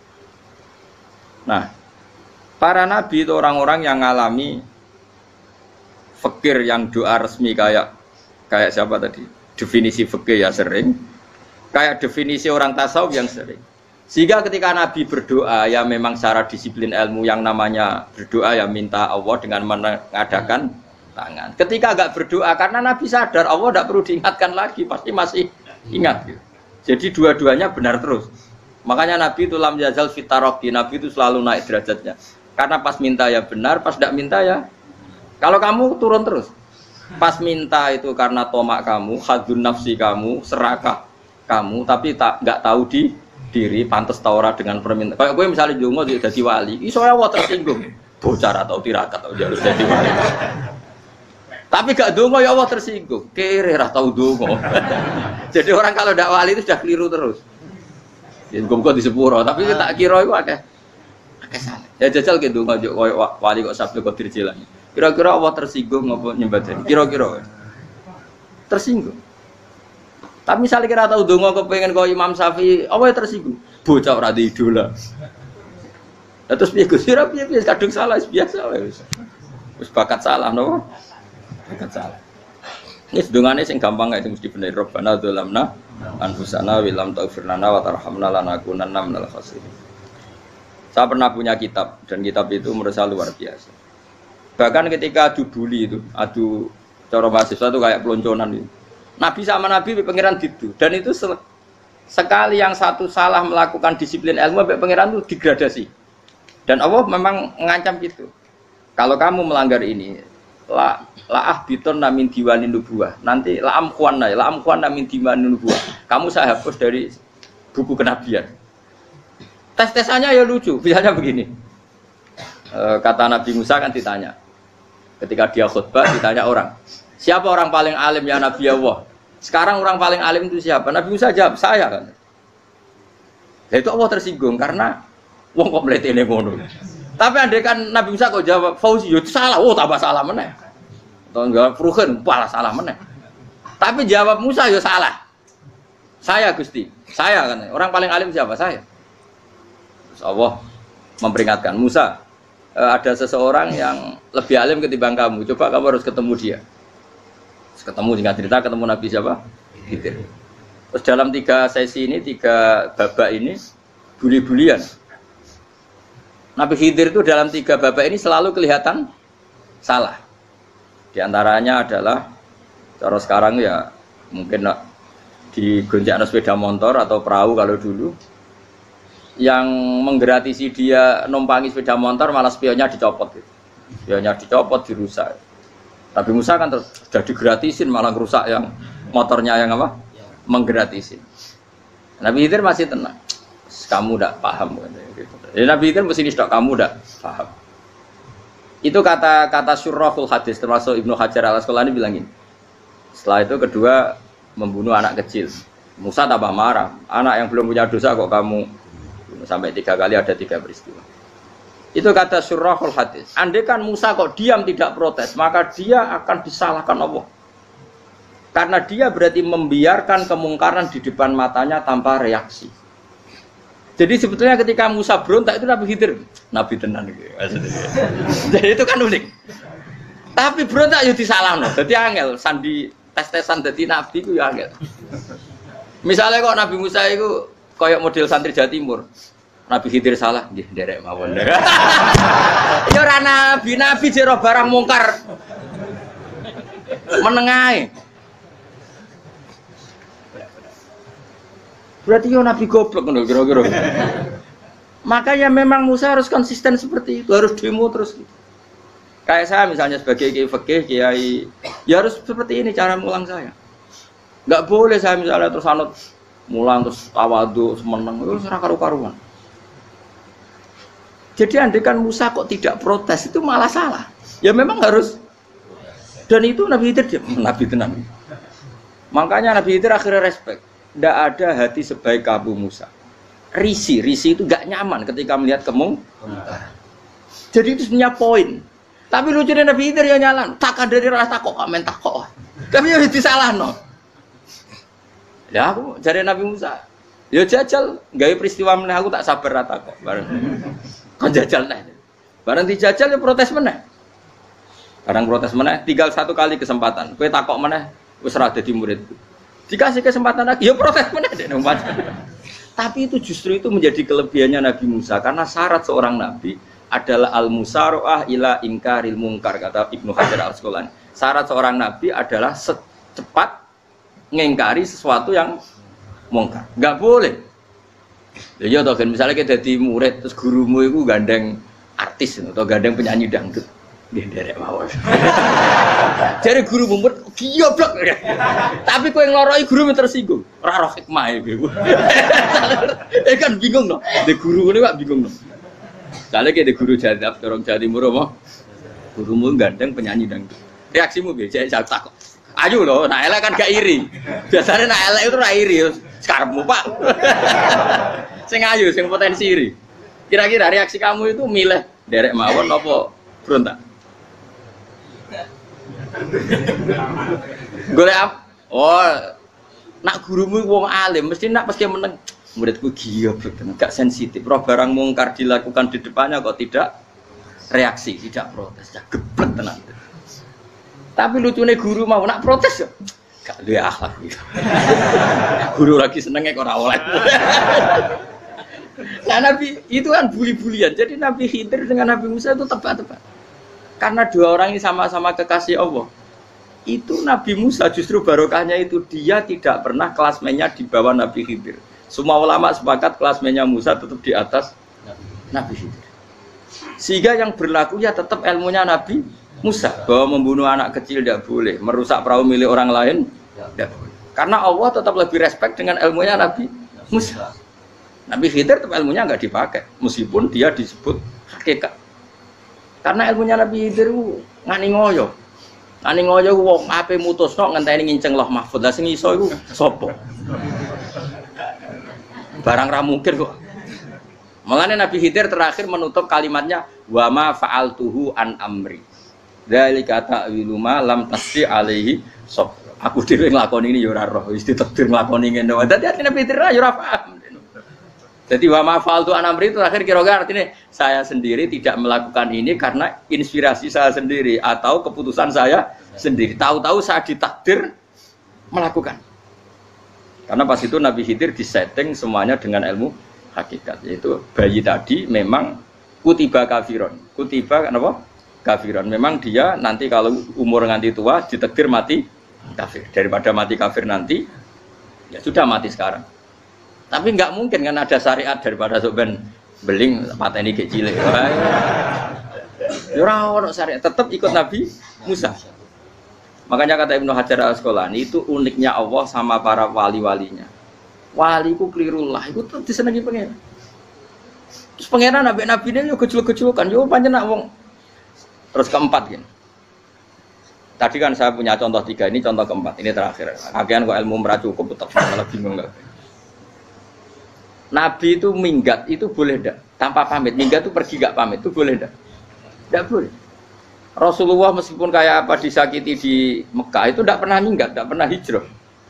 Nah, para nabi itu orang-orang yang mengalami fikir yang doa resmi kayak siapa tadi, definisi fikir ya sering, kayak definisi orang tasawuf yang sering. Sehingga ketika Nabi berdoa ya memang secara disiplin ilmu yang namanya berdoa ya minta Allah dengan mengadakan tangan. Ketika agak berdoa karena Nabi sadar Allah tidak perlu diingatkan lagi, pasti masih ingat gitu. Jadi dua-duanya benar terus. Makanya Nabi itu lam yazal fitaroki, Nabi itu selalu naik derajatnya. Karena pas minta ya benar, pas tidak minta ya. Kalau kamu turun terus. Pas minta itu karena tomak kamu, hadun nafsi kamu, serakah kamu, tapi nggak tahu diri pantes ta ora dengan permintaan. Kayak kowe misalnya ndonga dadi wali, iso Allah tersinggung. Bocah atau tirakat atau jalur dadi wali. Tapi gak ndonga ya Allah tersinggung. Kere ra tau ndonga. Jadi orang kalau ndak wali itu sudah keliru terus. Ya muga di sepuro, tapi tak kira iku akeh salah. Ya jajal ke ndonga yo koyo wali kok Sabtu Qadir Jilani. Kira-kira Allah tersinggung apa nyembah dadi? Kira-kira tersinggung. Tapi misalnya kira tahu dongo kepengen kau Imam Syafi'i, apa ya tersinggung? Bocah ora di idola. Terus piye Gus? Piye kadung salah biasa wis. Wis bakat salah no. Bakat salah. Ini dongane sing gampang kae mesti bener. Rabbana dzalamna anfusana wa lam taghfir lana wa tarhamna lanakunanna minal khasirin. Saya pernah punya kitab dan kitab itu menurut saya luar biasa. Bahkan ketika adu bully itu, adu cara mahasiswa itu kayak pelonconan itu. Nabi sama Nabi pengiran gitu, dan itu sekali yang satu salah melakukan disiplin ilmu, pengiran itu degradasi. Dan Allah memang mengancam gitu. Kalau kamu melanggar ini, laah biton namin diwanin nubuah. Nanti laam kuan namin diwanin nubuah. Kamu saya hapus dari buku kenabian. Tes-tesannya ya lucu, misalnya begini. Kata Nabi Musa kan ditanya, ketika dia khutbah ditanya orang. Siapa orang paling alim ya Nabi Allah? Sekarang orang paling alim itu siapa? Nabi Musa jawab, saya kan. Ya itu Allah tersinggung karena wong kok mletene ngono. Tapi andai kan Nabi Musa kok jawab Fauzi, itu salah. Oh, tambah salah meneh. Atau enggak Furuhen, malah salah meneh. Tapi jawab Musa ya salah. Saya Gusti, saya kan. Orang paling alim siapa? Saya. Terus Allah memperingatkan Musa, ada seseorang yang lebih alim ketimbang kamu. Coba kamu harus ketemu dia. Ketemu dengan cerita ketemu Nabi siapa? Khidir. Terus dalam 3 sesi ini, 3 babak ini buli-bulian. Nabi Khidir itu dalam 3 babak ini selalu kelihatan salah. Di antaranya adalah cara sekarang ya mungkin digonjak sepeda motor atau perahu kalau dulu yang menggratisi dia numpangi sepeda motor malah spionnya dicopot gitu. Spionnya dicopot, dirusak. Tapi Musa kan sudah digratisin malah rusak yang motornya yang apa? Menggratisin. Nabi Khidir masih tenang. Kamu tidak paham gitu. Jadi Nabi Khidir mesti tidak kamu tidak paham. Itu kata syurrahul hadis termasuk Ibnu Hajar Al-Asqalani bilang ini. Setelah itu kedua membunuh anak kecil. Musa tambah marah. Anak yang belum punya dosa kok kamu bunuh. Sampai 3 kali ada 3 peristiwa. Itu kata syurrahul hadis. Andai kan Musa kok diam tidak protes, maka dia akan disalahkan Allah. Karena dia berarti membiarkan kemungkaran di depan matanya tanpa reaksi. Jadi sebetulnya ketika Musa berontak itu Nabi Khidir, Nabi tenan gitu. Jadi itu kan unik. Tapi berontak ya disalahno. Jadi angel sandi tes-tesan dadi nabi ku ya angel. Misalnya kok Nabi Musa itu kayak model santri Jawa Timur. Nabi Khidir salah, nggih nderek mawon. Ya ora nabi jero barang mungkar. Menengae. Berarti yo nabi goblok ngono kira-kira. Makanya memang Musa harus konsisten seperti itu, harus demo terus gitu. Kayak saya misalnya sebagai kiai fikih, kiai ya harus seperti ini cara mulang saya. Enggak boleh saya misalnya terus anut mulang terus tawadhu semeneng terus ora karu-karuan. Jadi andekan Musa kok tidak protes itu malah salah. Ya memang harus. Dan itu Nabi Khidir Nabi tenang. Makanya Nabi Khidir akhirnya respect. Tidak ada hati sebaik Abu Musa. Risi itu gak nyaman ketika melihat kemungkaran. Jadi itu sebenarnya poin. Tapi lucunya Nabi Khidir ya nyalan. Takkan dari rasa kok amen takok. Tapi ya disalah no. Ya aku cari Nabi Musa. Ya jajal, gawe peristiwa meneh aku tak sabar rata kok. Bareng. Kon jajal neh. Bareng dijajal ya protes meneh. Bareng protes meneh, tinggal 1 kali kesempatan. Kowe takok meneh wis ora dadi muridku. Dikasih kesempatan lagi, ya protes meneh dek nomor. Tapi itu justru itu menjadi kelebihannya Nabi Musa karena syarat seorang nabi adalah al-musara'ah ila inkaril munkar kata Ibnu Hajar Al-Asqalani. Syarat seorang nabi adalah secepat ngingkari sesuatu yang mungkar. Enggak boleh. Ya toh kan misalnya kita jadi murid terus gurumu itu gandeng artis atau gandeng penyanyi dangdut. Nggih derek mawon. Jare guru mumet goblok. Tapi kowe ngloroi guru tersinggung. Ora roh hikmah iku. Kan bingung no. De guru ngene kok bingung no. Soale ki de guru jadab dorong Jawa Timur apa? Gurumu gandeng penyanyi dangdut. Reaksimu piye? Saya takut. Ayo loh, nak elek kan gak iri. Biasanya nak elek itu ra iri, sekarepmu Pak. Sing ayu, sing potensi iri. Kira-kira reaksi kamu itu milih derek mawon apa berontak? Golek apa? Oh, nak gurumu wong alim, mesti nak pasti meneng. Muridku goblok tenan, gak sensitif. Roh barang mungkar dilakukan di depannya kok tidak reaksi, tidak protes, geblek tenan. Tapi lucunya guru mau nak protes ya, gak duwe akhlak gitu. Guru lagi senengnya kok ora oleh. Nah Nabi itu kan bully-bulian. Jadi Nabi Khidir dengan Nabi Musa itu tebak-tebak. Karena dua orang ini sama-sama kekasih Allah. Itu Nabi Musa justru barokahnya itu dia tidak pernah kelasmennya di bawah Nabi Khidir. Semua ulama sepakat kelasmennya Musa tetap di atas Nabi Khidir. Sehingga yang berlaku ya tetap ilmunya Nabi Musa, bahwa membunuh anak kecil tidak boleh, merusak perahu milik orang lain tidak boleh. Karena Allah tetap lebih respect dengan ilmunya Nabi Musa. Nabi Khidir tetap ilmunya nggak dipakai, meskipun dia disebut hakikat. Karena ilmunya Nabi Khidir ngani ngoyo wong ape mutusno ngenteni nginceng Loh Mahfud. Lah sing iso iku sapa? Barang ra mungkin kok. Makanya Nabi Khidir terakhir menutup kalimatnya wa ma fa'altuhu an amri. Dzalika ta'wilu ma lam tasdi alaihi sob. Aku dhewe nglakoni ini ya ora roh, wis ditakdir nglakoni ngene wae. Dadi Nabi Khidir ya ora paham. Jadi wa ma fa'altu an amri itu terakhir kira-kira artinya saya sendiri tidak melakukan ini karena inspirasi saya sendiri atau keputusan saya sendiri. Tahu-tahu saya ditakdir melakukan. Karena pas itu Nabi Khidir disetting semuanya dengan ilmu hakikat, yaitu bayi tadi memang kutiba kafiron. Kutiba kenapa? Kafiron. Memang dia nanti kalau umur nganti tua ditakdir mati kafir. Daripada mati kafir nanti ya sudah mati sekarang. Tapi nggak mungkin kan ada syariat daripada soben beling pateni kecil. Ya ora ono syariat, tetap ikut Nabi Musa. Makanya kata Ibnu Hajar Al-Asqalani itu uniknya Allah sama para wali-walinya. Waliku klirullah, itu disenengi pengen. Terus pengenan nabi-nabi ini yo gejul-gejulkan, yo pancen nak wong. Terus keempat gini. Tadi kan saya punya contoh 3, ini contoh keempat, ini terakhir. Akhirnya kok ilmu merah cukup, tetap malah bingung enggak. Nabi itu minggat itu boleh enggak? Tanpa pamit, minggat itu pergi enggak pamit, itu boleh enggak? Enggak boleh. Rasulullah meskipun kayak apa disakiti di Mekah itu enggak pernah minggat, enggak pernah hijrah.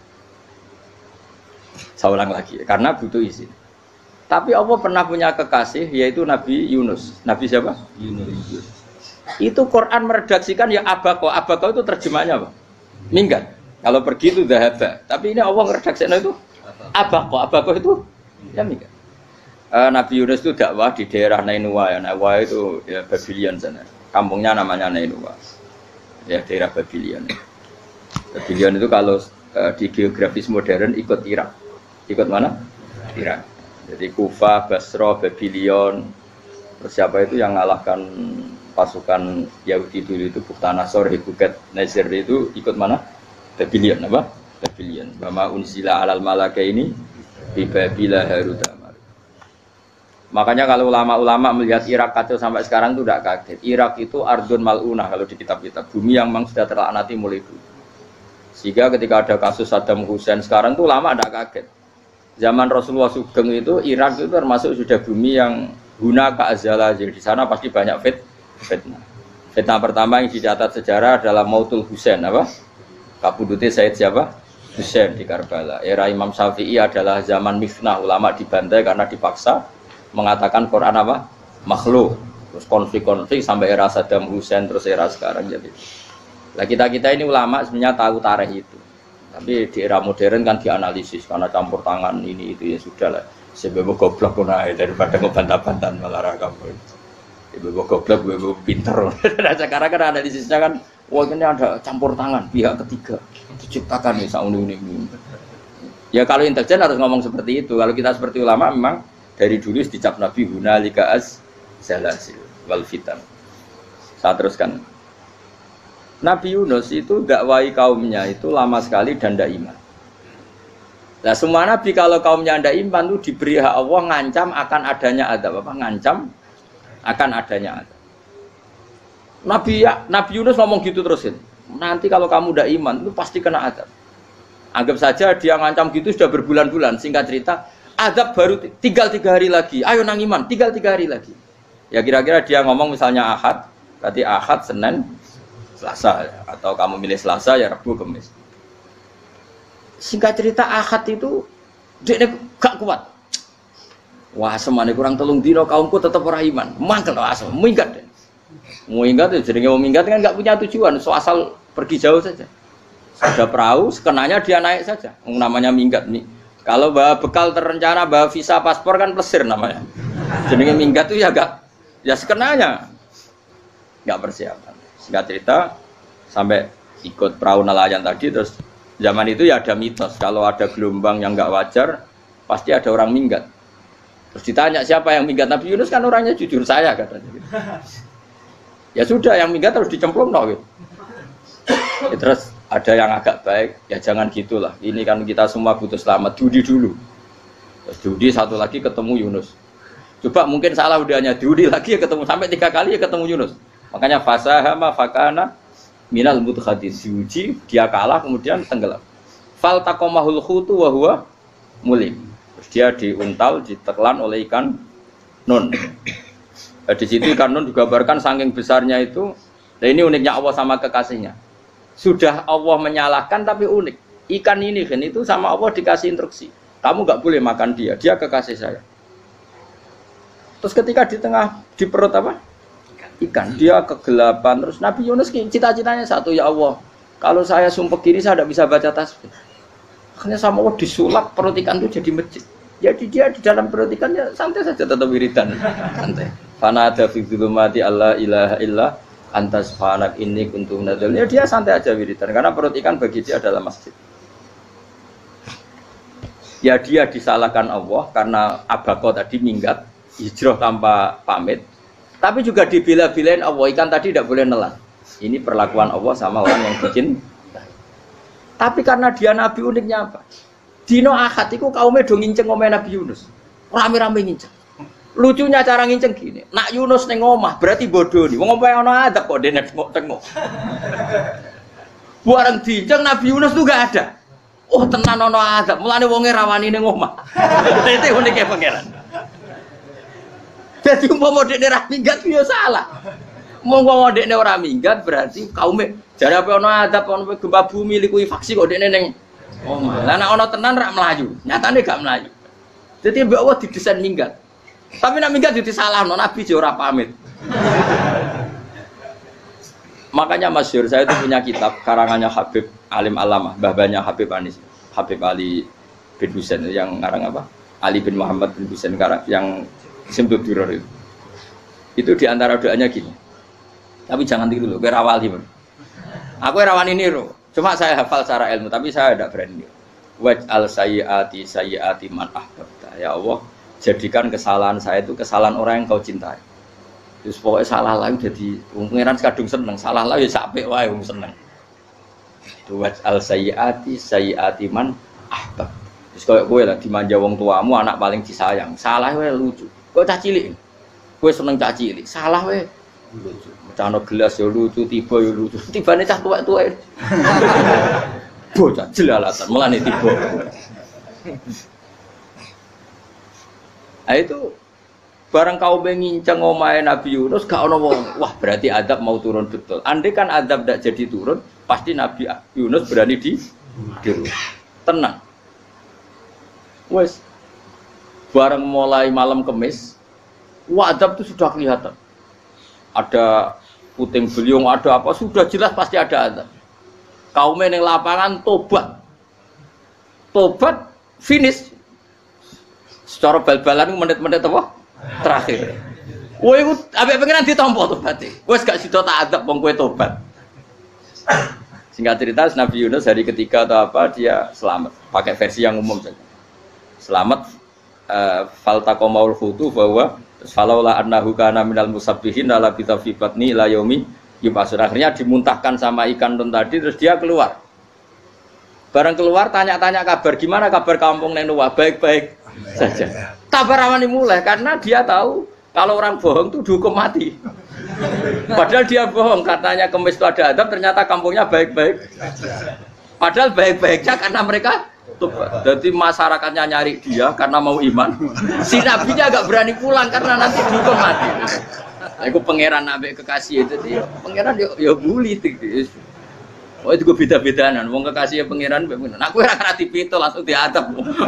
Saya ulang lagi, karena butuh izin. Tapi Allah pernah punya kekasih, yaitu Nabi Yunus. Nabi siapa? Yunus. Itu Quran meredaksikan ya abako. Abako itu terjemahnya apa? Minggat. Kalau pergi itu dhahaba. Tapi ini Allah meredaksikan itu abako. Abako itu ya minggat. Nabi Yunus itu dakwah di daerah Nainua. Ya. Nainua itu ya Babylon sana. Kampungnya namanya Nainua. Ya daerah Babylon. Babylon itu kalau di geografis modern ikut Irak. Ikut mana? Irak. Jadi Kufah, Basra, Babylon. Terus siapa itu yang ngalahkan pasukan Yahudi dulu itu Buktanasor, Hebuket, Nazir itu ikut mana? Babylon apa? Babylon. Bama unzila alal malaka ini di Babila Harutama. Makanya kalau ulama-ulama melihat Irak kacau sampai sekarang itu tidak kaget. Irak itu ardun mal'unah kalau di kitab-kitab. Bumi yang memang sudah terlaknati mulai dulu. Sehingga ketika ada kasus Saddam Hussein sekarang itu ulama tidak kaget. Zaman Rasulullah Sugeng itu Irak itu termasuk sudah bumi yang guna keazala. Jadi di sana pasti banyak fitnah. Fitnah pertama yang dicatat sejarah adalah Mautul Husain apa? Kabudutnya Said siapa? Husain di Karbala. Era Imam Syafi'i adalah zaman mifnah, ulama dibantai karena dipaksa mengatakan Quran apa? Makhluk. Terus konflik-konflik sampai era Saddam Hussein terus era sekarang jadi. Lah kita ini ulama sebenarnya tahu tarikh itu. Tapi di era modern kan dianalisis karena campur tangan ini itu ya sudah lah. Sebab goblok pun daripada ngebantah-bantahan malah rakam. Ibu goblok, ibu pinter. Nah, sekarang kan analisisnya kan, wah ini ada campur tangan pihak ketiga diciptakan nih sauni ini. Ya kalau intelijen harus ngomong seperti itu. Kalau kita seperti ulama memang dari dulu dicap Nabi hunalika az zalasil wal fitan. Saya teruskan. Nabi Yunus itu dakwai kaumnya itu lama sekali dan tidak iman. Nah semua nabi kalau kaumnya tidak iman itu diberi hak Allah ngancam akan adanya azab apa? Ngancam akan adanya azab. Nabi Yunus ngomong gitu terusin. Nanti kalau kamu tidak iman itu pasti kena azab. Anggap saja dia ngancam gitu sudah berbulan-bulan. Singkat cerita, azab baru tinggal 3 hari lagi. Ayo nang iman, tinggal 3 hari lagi. Ya kira-kira dia ngomong misalnya Ahad, berarti Ahad, Senin, Selasa, atau kamu milih Selasa ya Rabu, Kamis. Singkat cerita Ahad itu dia gak kuat. Wah semane kurang 3 dino kaumku tetap ora iman. Mangkel asem, minggat deh. Minggat ya jenenge minggat kan gak punya tujuan, so asal pergi jauh saja. Sudah perahu, sekenanya dia naik saja. Namanya minggat nih. Kalau bawa bekal terencana, bawa visa paspor kan plesir namanya. Jenenge minggat itu ya gak, ya sekenanya gak persiapan. Singkat cerita sampai ikut perahu nelayan tadi, terus zaman itu ya ada mitos kalau ada gelombang yang nggak wajar pasti ada orang minggat. Terus ditanya siapa yang minggat, Nabi Yunus kan orangnya jujur, saya katanya. Ya sudah yang minggat harus dicemplung no, gitu. Ya, terus ada yang agak baik, ya jangan gitulah. Ini kan kita semua butuh selamat, Dudi dulu. Terus Dudi satu lagi ketemu Yunus. Coba mungkin salah udahnya Dudi lagi ya ketemu sampai 3 kali ya ketemu Yunus. Makanya fasahama fakana minal mudkhadin, diuji dia kalah kemudian tenggelam. Fal taqamahul khutu wa huwa mulim. Terus dia diuntal, ditelan oleh ikan nun. Di situ ikan nun digambarkan saking besarnya itu. Nah ini uniknya Allah sama kekasihnya. Sudah Allah menyalahkan tapi unik. Ikan ini kan itu sama Allah dikasih instruksi. Kamu nggak boleh makan dia, dia kekasih saya. Terus ketika di tengah di perut apa? Ikan, dia kegelapan. Terus Nabi Yunus cita-citanya satu, ya Allah, kalau saya sumpah kiri saya tidak bisa baca tasbih. Akhirnya sama Allah disulap perut ikan itu jadi masjid. Jadi dia di dalam perut ikannya santai saja tetap wiridan, santai. Fana ada fi dzulumati alla ilaha illa anta subhanak inni kuntu minadz dzalimin. Ya dia santai aja wiridan karena perut ikan bagi dia adalah masjid. Ya dia disalahkan Allah karena Abaqah tadi minggat, hijrah tanpa pamit. Tapi juga dibela-belain Allah, ikan tadi tidak boleh nelan. Ini perlakuan Allah sama orang yang bikin. Tapi karena dia Nabi, uniknya apa? Dino Ahad itu kaumnya do nginceng omah Nabi Yunus. Rame-rame nginceng. Lucunya cara nginceng gini. Nak Yunus neng omah berarti bodoh nih. Wong omah ono adab kok dene tengok-tengok. Bareng dinceng Nabi Yunus tuh gak ada. Oh tenan ono adab. Mulane wonge rawani neng omah. Itu uniknya pangeran. Jadi umpama dekne ora minggat ya salah. Umpama dekne ora minggat berarti kaume jare apa ana adab ana gempa bumi likuifaksi kok dekne ning omah. Lah nek ana tenan rak melayu, nyatane gak melayu. Jadi mbok Allah didesain minggat. Tapi nek minggat yo disalahno Nabi yo ora pamit. Makanya masyhur saya itu punya kitab karangannya Habib Alim Alamah, babanya Habib Anis, Habib Ali bin Husain yang ngarang apa? Ali bin Muhammad bin Husain karang yang Simtud Duror itu diantara doanya gini. Tapi jangan tiru loh, berawali bro. Aku rawan ini loh. Cuma saya hafal secara ilmu, tapi saya tidak berani. Waj'al sayyiati man ahbabta. Ya Allah, jadikan kesalahan saya itu kesalahan orang yang kau cintai. Terus pokoknya salah lagi jadi pangeran kadung seneng, salah lagi sampai wae wong seneng. Waj'al sayyiati man ahbab. Terus koyo kowe lah dimanja wong tuamu, anak paling disayang. Salah wae lucu. Kok cah cilik? Kowe seneng cah cilik. Salah wae lucu. Cano gelas ya lucu, tiba ya lucu. Tibane cah tuwek-tuwek. Bocah jelalatan melane tiba. Nah itu barang kau nginceng omahe Nabi Yunus gak ono wong. Wah, berarti adab mau turun betul. Andai kan adab tidak jadi turun, pasti Nabi Yunus berani di tenang. Wes bareng mulai malam Kamis, adab itu sudah kelihatan. Ada puting beliung, ada apa, sudah jelas pasti ada adab. Kaum yang lapangan tobat, finish. Secara bal-balan menit-menit apa? Terakhir. Woi, abek pengiran ditompo tobaté. Wes gak sida tak adab wong kowe tobat. Singkat cerita Nabi Yunus hari ketiga atau apa dia selamat. Pakai versi yang umum saja. Selamat faltaqamaul khutu bahwa falaula annahu kana minal musabbihin la bitafibatni la yaumi Yub'atsun. Akhirnya dimuntahkan sama ikan tun tadi, terus dia keluar. Barang keluar tanya-tanya kabar, gimana kabar kampung Nenuwa? Baik-baik saja. Tabar awani mulai karena dia tahu kalau orang bohong itu dihukum mati. Padahal dia bohong, katanya kemis itu ada adab, ternyata kampungnya baik-baik. Padahal baik-baiknya karena mereka tobat. Jadi masyarakatnya nyari dia karena mau iman. Si nabinya agak berani pulang karena nanti dihukum mati. Aku pangeran ambek kekasih itu, pangeran ya bully itu. Oh itu gue beda-bedaan, wong kekasih pangeran, aku ora krati pito langsung diadab.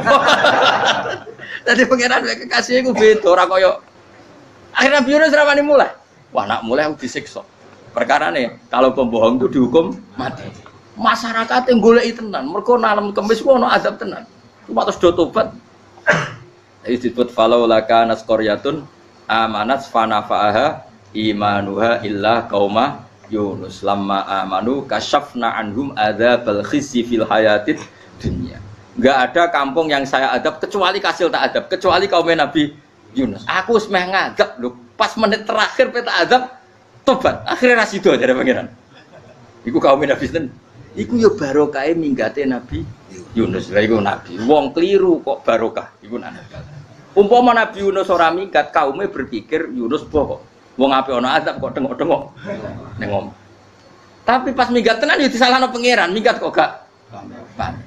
Jadi pangeran ambek kekasih gue beda, ora koyo. Akhirnya Nabi Yunus rawani mulai. Wah nak mulai aku disiksa. Perkara nih, kalau pembohong itu dihukum mati. Masyarakat yang goleki tenan, mergo nalem kemis ku ono adab tenan. Cuma terus do tobat. Iki disebut falau laka nasqaryatun amanat fanafa'aha imanuha illa qauma Yunus lamma amanu kasyafna anhum adzabal khizyi fil hayatid dunya. Enggak ada kampung yang saya adab kecuali kasil tak adab, kecuali kaum Nabi Yunus. Aku wis meh ngadab lho, pas menit terakhir peta adab tobat. Akhirnya rasido dari pangeran. Iku kaum Nabi sinten? Iku ya barokah minggate Nabi Yunus. Lah iku nabi. Wong kliru kok barokah. Iku nabi. Umpama Nabi Yunus ora minggat, kaume berpikir Yunus bohong. Wong ape ana adab kok tengok-tengok ning omah. Tapi pas minggat tenan ya disalahno pangeran, minggat kok gak paham.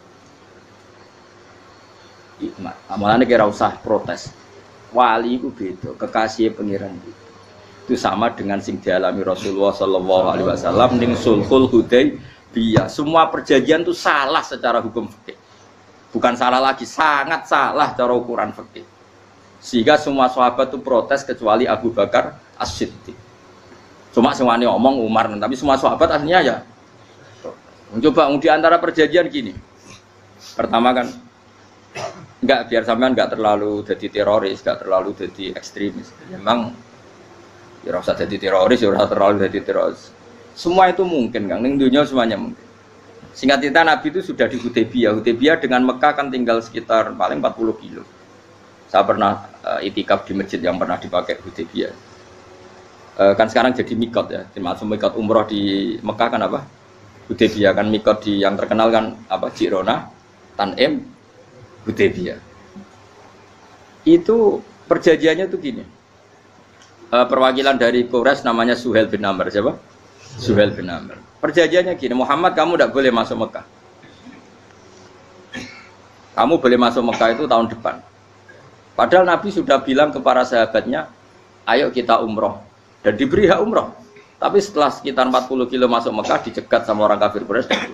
Hikmat. Amalane kira usah protes. Wali iku beda, kekasih pangeran itu sama dengan sing dialami Rasulullah sallallahu alaihi wasallam ning Sulhul Hudaybiyah. Semua perjanjian itu salah secara hukum fikih. Bukan salah lagi, sangat salah cara ukuran fikih. Sehingga semua sahabat itu protes kecuali Abu Bakar As-Siddiq. Cuma semuanya ngomong Umar, tapi semua sahabat aslinya ya. Coba di antara perjanjian gini. Pertama kan, enggak biar sampean enggak terlalu jadi teroris, enggak terlalu jadi ekstremis. Memang ya ora usah jadi teroris, ya ora terlalu jadi teroris. Semua itu mungkin, Kang. Ning dunia semuanya mungkin. Singkat cerita Nabi itu sudah di Hudaybiyah. Hudaybiyah dengan Mekah kan tinggal sekitar paling 40 kilo. Saya pernah itikaf di masjid yang pernah dipakai Hudaybiyah. Kan sekarang jadi mikot ya, termasuk mikot umroh di Mekah kan apa? Hudaybiyah kan mikot di yang terkenal kan apa? Jirona, Tanim, Hudaybiyah. Itu perjanjiannya tuh gini. Perwakilan dari Quraisy namanya Suhail bin Amr, siapa? Suhail bin Amr. Perjanjiannya gini, Muhammad kamu tidak boleh masuk Mekah. Kamu boleh masuk Mekah itu tahun depan. Padahal Nabi sudah bilang ke para sahabatnya, ayo kita umroh. Dan diberi hak umroh. Tapi setelah sekitar 40 kilo masuk Mekah, dicegat sama orang kafir Quraisy.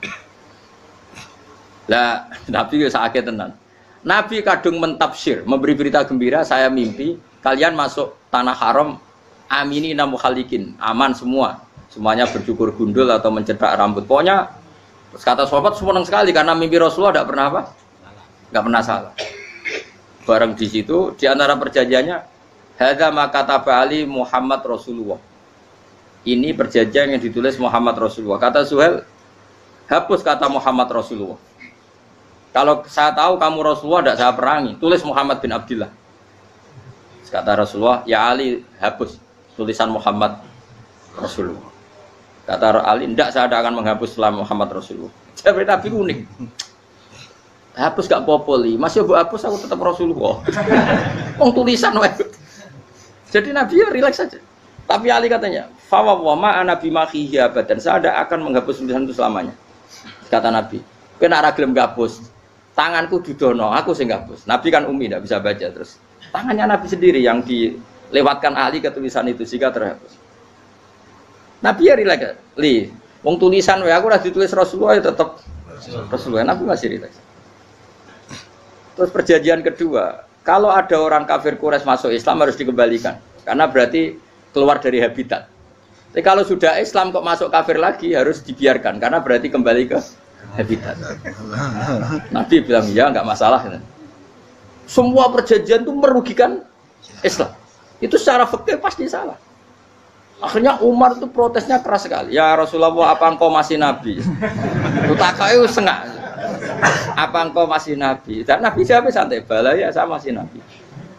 Lah, Nabi sakit tenan. Nabi kadung mentafsir, memberi berita gembira, saya mimpi, kalian masuk tanah haram, aminina mukhalikin, aman semua. Semuanya bercukur gundul atau mencetak rambut. Pokoknya, kata sahabat senang sekali, karena mimpi Rasulullah tidak pernah apa? Tidak pernah salah. Bareng di situ, di antara perjanjiannya, hadza ma kataba ali Muhammad Rasulullah. Ini perjanjian yang ditulis Muhammad Rasulullah. Kata Suhail, hapus kata Muhammad Rasulullah. Kalau saya tahu kamu Rasulullah, tidak saya perangi. Tulis Muhammad bin Abdullah. Kata Rasulullah, ya Ali, hapus tulisan Muhammad Rasulullah. Kata Ali, tidak saya akan menghapus setelah Muhammad Rasulullah. Jadi Nabi unik. Hapus gak popoli, masih bu hapus aku tetap Rasulullah. Wong tulisan wae. Jadi Nabi ya rileks saja. Tapi Ali katanya, fawwama ana bimakhihi abadan, saya tidak akan menghapus tulisan itu selamanya. Kata Nabi, kena ra gelem ngapus. Tanganku dudono, aku sing ngapus. Nabi kan umi tidak bisa baca terus. Tangannya Nabi sendiri yang dilewatkan Ali ke tulisan itu sehingga terhapus. Nabi ya rileks. Li, wong tulisan wae aku ora ditulis Rasulullah ya tetap Rasulullah. Nabi masih rileks. Terus perjanjian kedua, kalau ada orang kafir Quraisy masuk Islam harus dikembalikan, karena berarti keluar dari habitat. Tapi kalau sudah Islam kok masuk kafir lagi harus dibiarkan, karena berarti kembali ke habitat. Nabi bilang ya nggak masalah. Semua perjanjian itu merugikan Islam. Itu secara fikih pasti salah. Akhirnya Umar itu protesnya keras sekali. Ya Rasulullah, apa engkau masih Nabi? Utakai sengak. Apa engkau masih Nabi? Dan Nabi jawab santai, bala ya saya masih Nabi.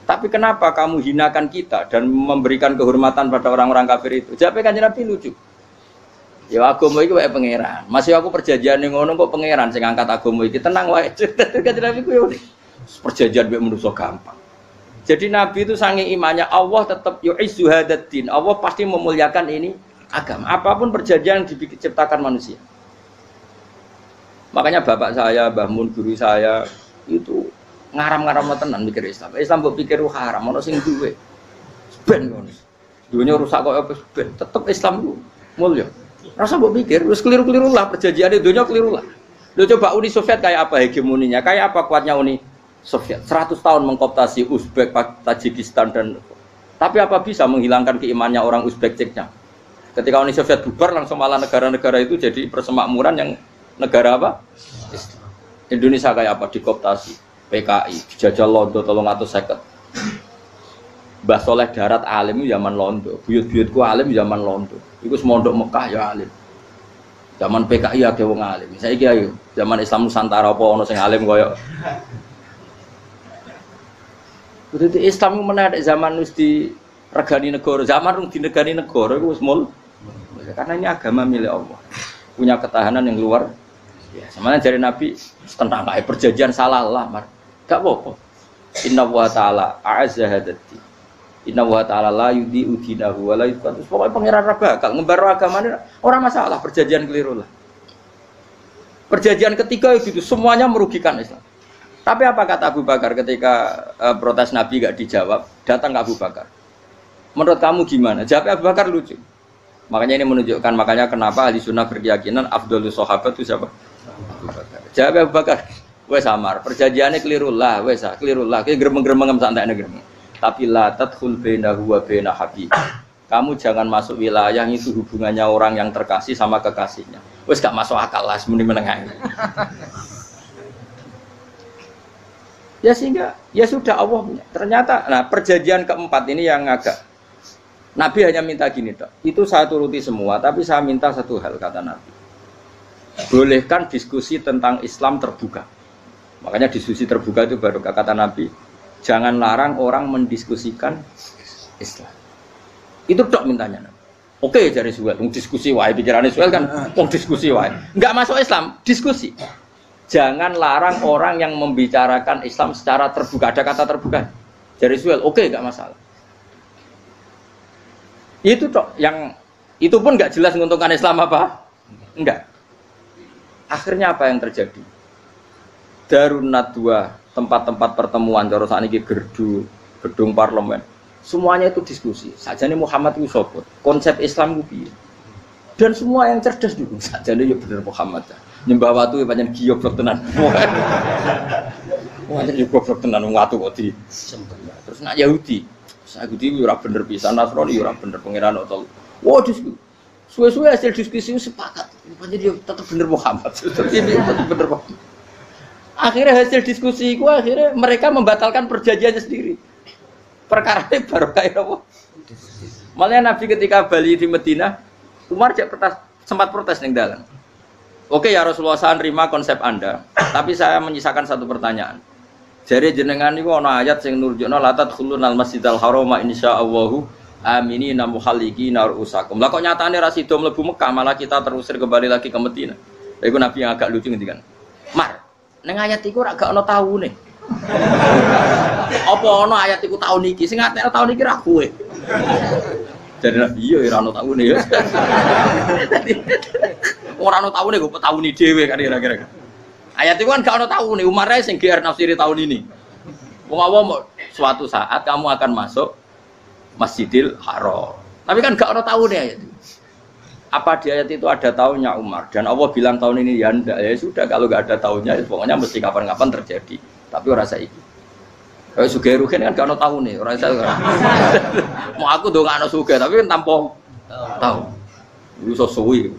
Tapi kenapa kamu hinakan kita dan memberikan kehormatan pada orang-orang kafir itu? Jawabnya Kanjeng Nabi lucu. Ya agama iki wae pangeran. Masih aku perjanjian ning ngono kok pangeran sing ngangkat agama iki tenang wae. Kanjeng Nabi ku yo perjanjian mek manusa gampang. Jadi Nabi itu sange imannya Allah tetap yu'izzu hadaddin. Allah pasti memuliakan ini agama. Apapun perjanjian yang diciptakan manusia. Makanya bapak saya, Mbah Mun guru saya itu ngaram-ngaram tenan mikir Islam. Islam mbok pikir haram, ono sing duwe. Ben ngono. Dunya rusak kok apa ben. Tetep Islam ku mulya. Rasa mbok pikir wis keliru-keliru lah perjanjiane dunya keliru lah. Lho coba Uni Soviet kayak apa hegemoninya? Kayak apa kuatnya Uni Soviet? 100 tahun mengkooptasi Uzbek, Tajikistan dan tapi apa bisa menghilangkan keimannya orang Uzbek Ceknya? Ketika Uni Soviet bubar langsung malah negara-negara itu jadi persemakmuran yang negara apa? Indonesia kayak apa? Dikooptasi. PKI, dijajah Londo 350. Mbah Soleh Darat alim zaman Londo, buyut-buyutku alim zaman Londo. Iku semondok Mekah ya alim. Zaman PKI akeh wong alim. Saiki ayo, zaman Islam Nusantara apa ono sing alim koyo. Kudu Islam menarik zaman wis diregani negara, zaman rung dinegani negara iku wis mul. Karena ini agama milik Allah. Punya ketahanan yang luar biasa. Sebenarnya dari Nabi tentang kayak perjanjian salah lah, gak apa-apa. Inna wa ta'ala a'azza hadati. Inna wa ta'ala la yudi udinahu wa la yudhatu. Pokoknya pangeran bakal ngembar agamanya orang masalah, perjanjian keliru lah. Perjanjian ketiga itu semuanya merugikan Islam. Tapi apa kata Abu Bakar ketika protes Nabi gak dijawab, datang ke Abu Bakar. Menurut kamu gimana? Jawab Abu Bakar lucu. Makanya ini menunjukkan makanya kenapa ahli sunnah berkeyakinan afdhalus sahabat itu siapa? Abu Bakar. Jawab Abu Bakar. Wes samar, perjanjiannya keliru lah, wes keliru lah. Kayak gremeng-gremeng santai gremeng. Tapi la tadkhul bainahu wa baina habib. Kamu jangan masuk wilayah itu hubungannya orang yang terkasih sama kekasihnya. Wes gak masuk akal lah, semuanya menengah. Ya sehingga ya sudah Allah punya. Ternyata, nah perjanjian keempat ini yang agak. Nabi hanya minta gini dok. Itu saya turuti semua, tapi saya minta satu hal kata Nabi. Bolehkan diskusi tentang Islam terbuka. Makanya diskusi terbuka itu baru kata Nabi, jangan larang orang mendiskusikan Islam. Itu dok mintanya. Oke, jadi Suel, diskusi wae pikirannya Suel kan, diskusi wae. Enggak masuk Islam, diskusi. Jangan larang orang yang membicarakan Islam secara terbuka. Ada kata terbuka. Jadi Suel, oke, enggak masalah. Itu dok, yang itu pun enggak jelas menguntungkan Islam apa? Enggak. Akhirnya apa yang terjadi? Darun Nadwa, tempat-tempat pertemuan, cara sakniki gerdu, gedung parlemen, semuanya itu diskusi. Sajane Muhammad itu sopot, konsep Islam itu piye. Dan semua yang cerdas dulu, sajane ya bener Muhammad. Nyembah watu ya pancen goblok tenan. Wah, jadi goblok tenan watu kok di. Terus nak Yahudi ora bener pisan, Nasrani ora bener pangeran atau. Wah, diskusi. Suwe-suwe hasil diskusi sepakat. Pancen dia tetap bener Muhammad. Tetap bener Muhammad. Akhirnya hasil diskusi itu akhirnya mereka membatalkan perjanjiannya sendiri. Perkara ini baru kayak apa? Malah Nabi ketika Bali di Medina, Umar sempat protes ning dalan. Oke ya Rasulullah, saya nerima konsep Anda, tapi saya menyisakan satu pertanyaan. Jadi jenengan niku ana ayat sing nurjukna la tadkhulunal masjidal harama insyaallahu aminina muhalliqina ru'usakum. Lah kok nyatane ra sida mlebu Mekah, malah kita terusir kembali lagi ke Medina. Iku Nabi yang agak lucu ngendikan. Mar, ning ayat iku ora gak ana taune. Apa ana ayat iku taun iki? Sing ngatene taun iki ra kowe. Jadi Nabi iya ora ana taune ya. Ora ana taune kok tauni dhewe kan kira-kira. Ayat itu kan gak ana taune, Umar ae sing GR nafsiri tahun ini. Wong awam suatu saat kamu akan masuk Masjidil Haram. Tapi kan gak ana taune ayat itu. Apa di ayat itu ada tahunnya Umar dan Allah bilang tahun ini ya ndak, ya sudah kalau nggak ada tahunnya pokoknya mesti kapan-kapan terjadi, tapi ora saiki. Kayak sugih rugen kan gak ono tahune, ora iso. Mau aku do gak ono sugih tapi kan tanpa tahu. Iso suwi.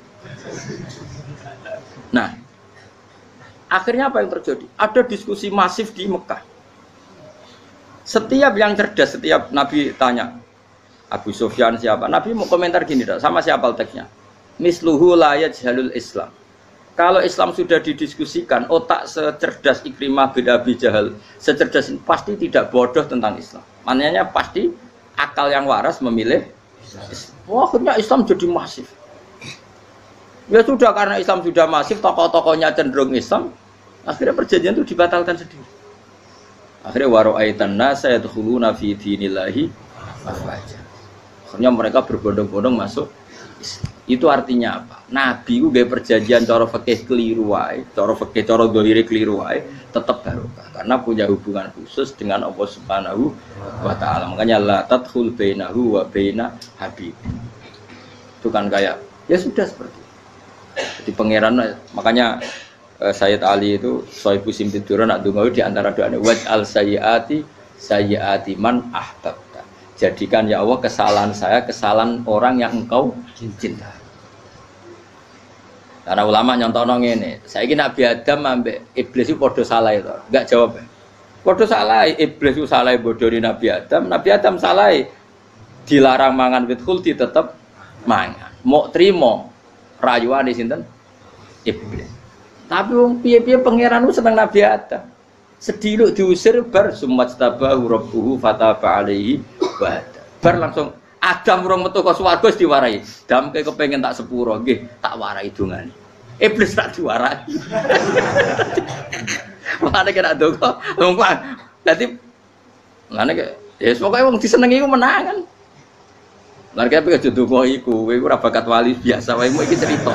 Nah, akhirnya apa yang terjadi? Ada diskusi masif di Mekah. Setiap yang cerdas, setiap Nabi tanya Abu Sufyan siapa? Nabi mau komentar gini dah, sama siapa teksnya? Misluhu la yajhalul Islam. Kalau Islam sudah didiskusikan, otak secerdas Ikrimah bin Abi Jahal, secerdas ini pasti tidak bodoh tentang Islam. Maknanya pasti akal yang waras memilih Islam. Wah, akhirnya Islam jadi masif. Ya sudah, karena Islam sudah masif, tokoh-tokohnya cenderung Islam, akhirnya perjanjian itu dibatalkan sendiri. Akhirnya waro'aitan nasa yadkhuluna fi dinillahi afwaja. Akhirnya mereka berbondong-bondong masuk Islam. Itu artinya apa? Nabi ku gawe perjanjian cara fikih keliru wae, cara fikih cara zahire keliru wae, tetap barokah karena punya hubungan khusus dengan Allah Subhanahu wa taala. Makanya la tadkhul bainahu wa baina habib. Itu kan kayak ya sudah seperti itu. Jadi pangeran, makanya Sayyid Ali itu Sohibu Simtidur nak donga di antara doanya waj'al sayyiati man ahbabta. Jadikan ya Allah kesalahan saya kesalahan orang yang engkau cinta. Karena ulama nyontono ngene, saiki Nabi Adam ambek iblis itu padha salah itu. Enggak jawab. Padha salah, iblis itu salah bodoni Nabi Adam salah. Dilarang mangan wit khuldi tetep mangan. Mok trimo rayuane sinten? Iblis. Tapi wong piye-piye pangeran ku seneng Nabi Adam. Sediluk diusir bar sumajtabahu rabbuhu fataba alaihi wa bar langsung Adam urung metu ke swarga wis diwarai. Dam kepengin tak sepuro nggih, tak warai dongane. Iblis tak diwarai. Mane kena donga, numpang. Dadi ngene ke ya pokoke wong disenengi iku menangan. Lah kaya aja donga iku, kowe ora bakat wali biasa wae iki cerita.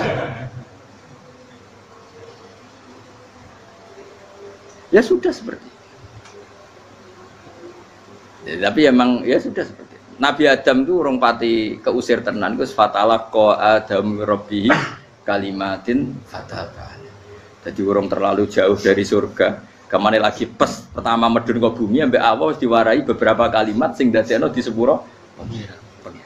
Ya sudah seperti itu. Ya, tapi emang ya sudah seperti itu. Nabi Adam itu orang pati keusir tenan itu fatalaqa Adam rabbihi kalimatin fataba. Jadi orang terlalu jauh dari surga. Kemana lagi pas pertama medun ke bumi ambek Allah diwarai beberapa kalimat sing dadekno di sepuro pengira.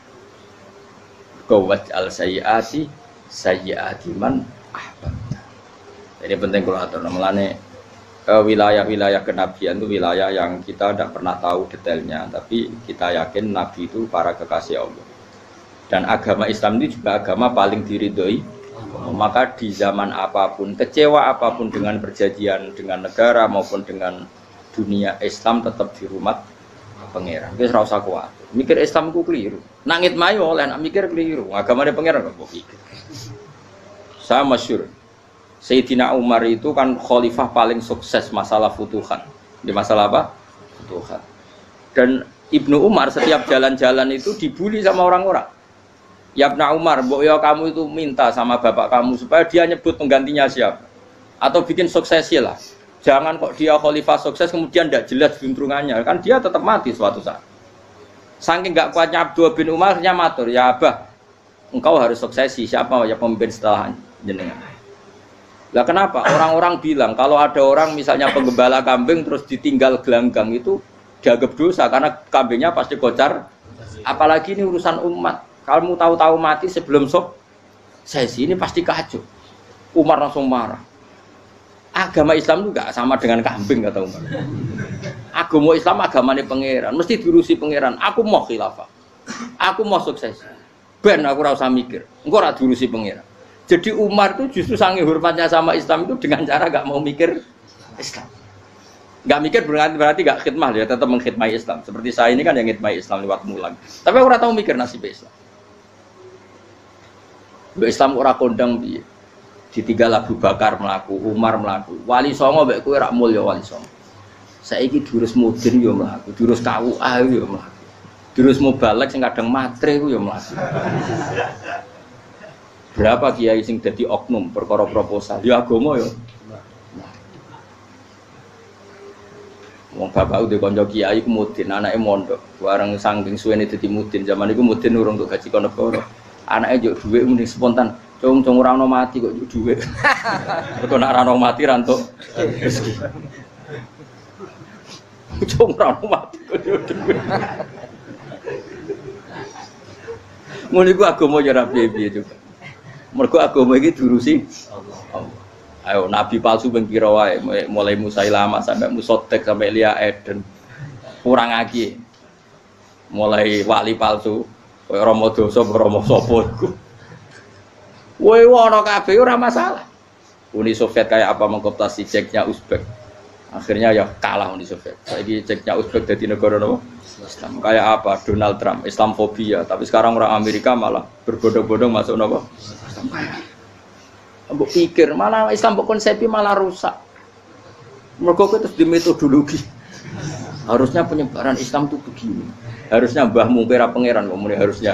Qawat al sayyiati man ahbabta. Jadi penting kalau atur namanya wilayah-wilayah kenabian itu wilayah yang kita tidak pernah tahu detailnya, tapi kita yakin Nabi itu para kekasih Allah. Dan agama Islam ini juga agama paling diridhoi. Maka di zaman apapun, kecewa apapun dengan perjanjian dengan negara maupun dengan dunia, Islam tetap di rumah pangeran. Wis ora usah kuat. Mikir Islam ku keliru. Nangit mayo oleh nak mikir keliru. Agamane pangeran kok pikir. Saya masyhur Sayyidina Umar itu kan khalifah paling sukses masalah futuhan. Di masalah apa? Futuhan. Dan Ibnu Umar setiap jalan-jalan itu dibully sama orang-orang. Ya Ibnu Umar, mbok ya kamu itu minta sama bapak kamu supaya dia nyebut penggantinya siapa. Atau bikin suksesi lah. Jangan kok dia khalifah sukses kemudian tidak jelas juntrungannya. Kan dia tetap mati suatu saat. Saking gak kuatnya Abdullah bin Umar nya matur, ya Abah, engkau harus suksesi. Siapa ya pemimpin setelah jenengan? Lah kenapa? Orang-orang bilang kalau ada orang misalnya penggembala kambing terus ditinggal gelanggang itu dianggap dosa karena kambingnya pasti kocar. Apalagi ini urusan umat. Kamu tahu-tahu mati sebelum sesi ini pasti kacau. Umar langsung marah. Agama Islam juga sama dengan kambing kata Umar. Agama Islam agamanya pangeran, mesti diurusi pangeran. Aku mau khilafah. Aku mau sukses. Ben aku ora usah mikir. Engko ora diurusi pangeran. Jadi Umar itu justru sangat hormatnya sama Islam itu dengan cara gak mau mikir Islam. Gak mikir berarti gak khidmah, dia tetap mengkhidmati Islam. Seperti saya ini kan yang khidmati Islam lewat mulang. Tapi aku ora tahu mikir nasib Islam. Islam ora kondang piye. Ditinggal Abu Bakar mlaku, Umar mlaku. Wali Songo mbek kowe rak mulya Wali Songo. Saiki durus mudin yo mlaku, durus KUA yo mlaku. Durus mubalek sing kadang matre ku yo mlaku. Berapa kiai sing dadi oknum perkara proposal? Ya agama ya. Wong bapak udah kanca kiai ku mudin, anake mondok. Bareng saking suwene dadi mudin, zaman iku mudin urung untuk gaji negara. Anake njuk dhuwit muni spontan. Cung ora ono mati kok njuk dhuwit. Mergo nek ora ono mati ra entuk rezeki. Cung ora ono mati kok njuk dhuwit. Ngono iku agama ya ra piye-piye juga. Mergo agama iki diurusi Allah. Ayo nabi palsu ping pira wae, mulai Musailama sampai Musotek sampai Lia Eden. Kurang lagi. Mulai wali palsu, koyo Rama Dosa, Rama sapa iku. Kowe ana kabeh ora masalah. Uni Soviet kayak apa mengkooptasi Ceknya Uzbek. Akhirnya ya kalah Uni Soviet. Saiki Ceknya Uzbek jadi negara apa? Islam. Kayak apa? Donald Trump, Islamfobia. Tapi sekarang orang Amerika malah berbondong-bondong masuk apa? Islam. Mbok pikir malah Islam konsepi malah rusak. Mergo itu di metodologi. Harusnya penyebaran Islam itu begini. Harusnya Mbah Mungkira pangeran kok harusnya.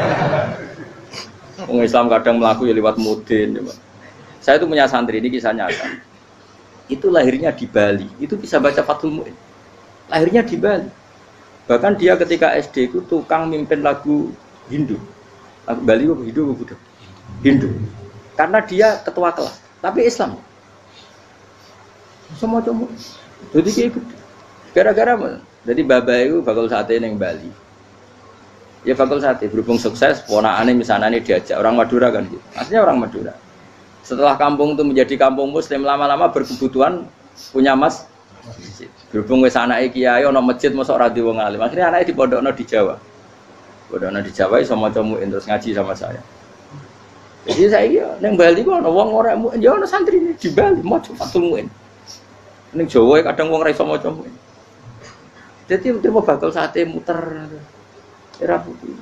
Wong Islam kadang melaku ya lewat mudin. Saya itu punya santri, ini kisah nyata. Itu lahirnya di Bali. Itu bisa baca Fathul Mu'in. Lahirnya di Bali. Bahkan dia ketika SD itu tukang mimpin lagu Hindu. Lagu Bali apa Hindu apa Buddha? Hindu. Karena dia ketua kelas, tapi Islam. Semua cuma. Jadi kayak gitu. Gara-gara apa? Jadi bapak itu bakal sate yang Bali. Ya bakal sate, berhubung sukses, ponakane misalnya ini diajak orang Madura kan gitu. Aslinya orang Madura. Setelah kampung itu menjadi kampung Muslim, lama-lama berkebutuhan punya masjid. Berhubung wis anake kiai ana masjid mosok ora di wong alim. Akhirnya anake dipondokno di Jawa. Pondokno di Jawa iso maca muin terus ngaji sama saya. Jadi saya iki ning Bali kok ana wong ora muin, ya ana santri di Bali maca Fathul Muin. Ning Jawa kadang wong ora iso maca muin. Jadi terima bakal sate muter. Era putih.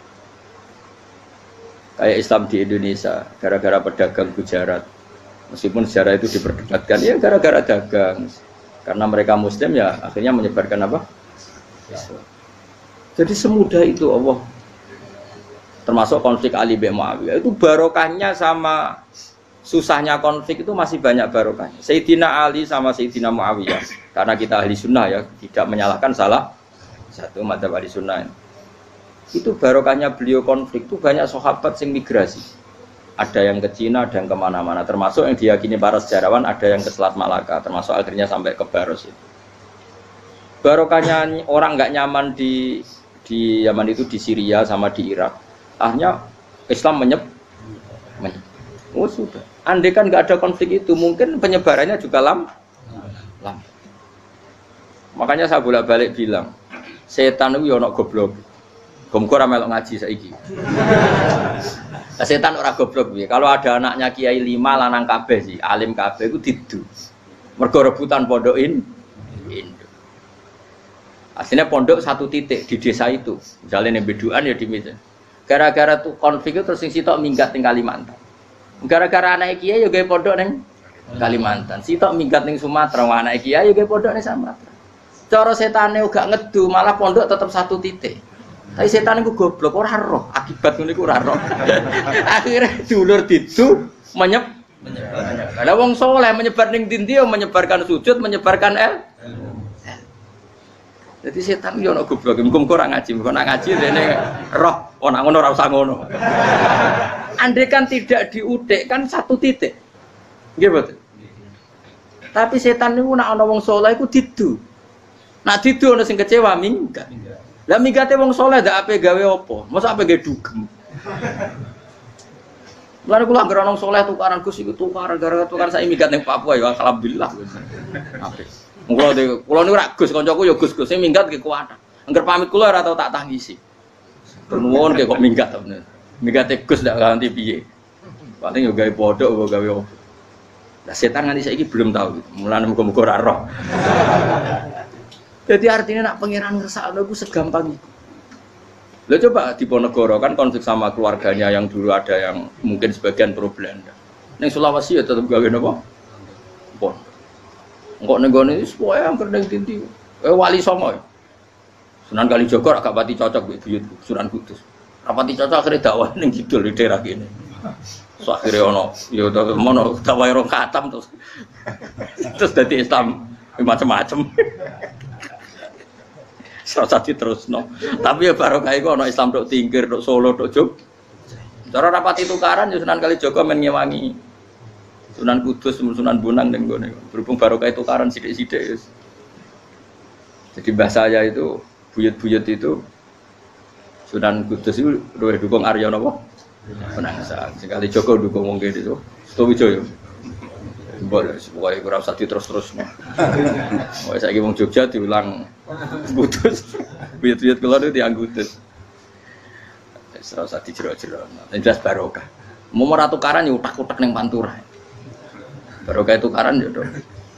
Kayak Islam di Indonesia, gara-gara pedagang Gujarat. Meskipun sejarah itu diperdebatkan, ya gara-gara dagang. Karena mereka Muslim ya akhirnya menyebarkan apa? Islam. Jadi semudah itu Allah. Termasuk konflik Ali bin Muawiyah. Itu barokahnya sama susahnya konflik itu masih banyak barokahnya. Sayyidina Ali sama Sayyidina Muawiyah. Karena kita ahli sunnah ya, tidak menyalahkan salah satu madzhab ahli sunnah. Itu barokahnya beliau konflik itu banyak sahabat yang migrasi. Ada yang ke Cina, ada yang kemana-mana. Termasuk yang diyakini para sejarawan ada yang ke Selat Malaka. Termasuk akhirnya sampai ke Baros itu. Barokahnya orang nggak nyaman di Yaman itu di Syria sama di Irak. Akhirnya Islam oh sudah. Andai kan nggak ada konflik itu, mungkin penyebarannya juga lambat. Makanya saya bolak-balik bilang, setan itu ya ono goblok. Gomko ora melok ngaji saiki. Setan ora goblok piye. Kalau ada anaknya kiai 5 lanang kabeh sih, alim kabeh iku didu. Mergo rebutan pondokin Indo. Aslinya pondok satu titik di desa itu. Misalnya ning Beduan ya di Medan. Gara-gara tuh konflik itu terus sing sitok minggat ning Kalimantan. Gara-gara anake kiai yo gawe pondok ning Kalimantan. Sitok minggat ning Sumatera, anake kiai yo gawe pondok ning Sumatera. Cara setane uga ngedu, malah pondok tetap satu titik. Tapi setan itu goblok, ora roh, akibat ngono iku ora roh. Akhirnya dulur didu menyebar. Lah wong saleh menyebar ning ndi menyebarkan sujud, menyebarkan Jadi setan yo ono goblok, muga-muga ora ngaji, muga nak ngaji dene roh, ana ngono ora usah ngono. Andai kan tidak diudik kan satu titik. Nggih mboten. Tapi setan niku nek ana wong saleh iku didu. Nah didu ana sing kecewa minggat. Lah migate wong saleh ndak ape gawe apa? Mosok ape gawe dugem. Lan kula anggere wong saleh tukaran Gus iku tukaran gara-gara tukar sak migat ning Papua ya alhamdulillah. Apik. Kula niku rak Gus kancaku ya Gus-gus sing minggat ki kuwatan. Angger pamit kula ora tau tak tangisi. Nuwun ki kok minggat to bener. Migate Gus ndak ganti piye. Paling yo gawe podok apa gawe apa. Lah setan nganti saiki belum tahu gitu. Mulane muga-muga ora roh. Jadi artinya nak pangeran ngersakno iku segampang itu. Lah coba di Ponegoro kan konflik sama keluarganya yang dulu ada yang mungkin sebagian pro Belanda. Ning Sulawesi ya tetep gawe napa? Pon. Engko ning gone wis pokoke angker ning dinti. Wali Songo. Sunan Kalijaga agak pati cocok mbek buyutku, Sunan Kudus. Rapati cocok akhirnya dakwah ning kidul di daerah kene. So akhirnya ono ya mono dakwah rong khatam terus dadi Islam macam-macam. Serasa diterusno. Tapi ya barokah iku ana Islam tok Tingkir, tok Solo, tok Jog. Cara rapati tukaran ya Sunan Kalijaga men ngewangi Sunan Kudus, Sunan Bonang ning gone. Berhubung barokah tukaran sithik-sithik. Jadi bahasa saya itu buyut-buyut itu Sunan Kudus itu luwih dukung Arya napa? Penangsa. Sing Kalijaga dukung wong kene itu. Sutowijoyo. Boleh, pokoknya kurang usah terus-terusnya. Pokoknya saya ngomong Jogja diulang Kudus. Buyut-buyut keluar itu yang Kudus. Serah usah dijerok-jerok. Yang jelas barokah. Mau meratukaran ya utak-utak yang Pantura. Barokah tukaran ya dong.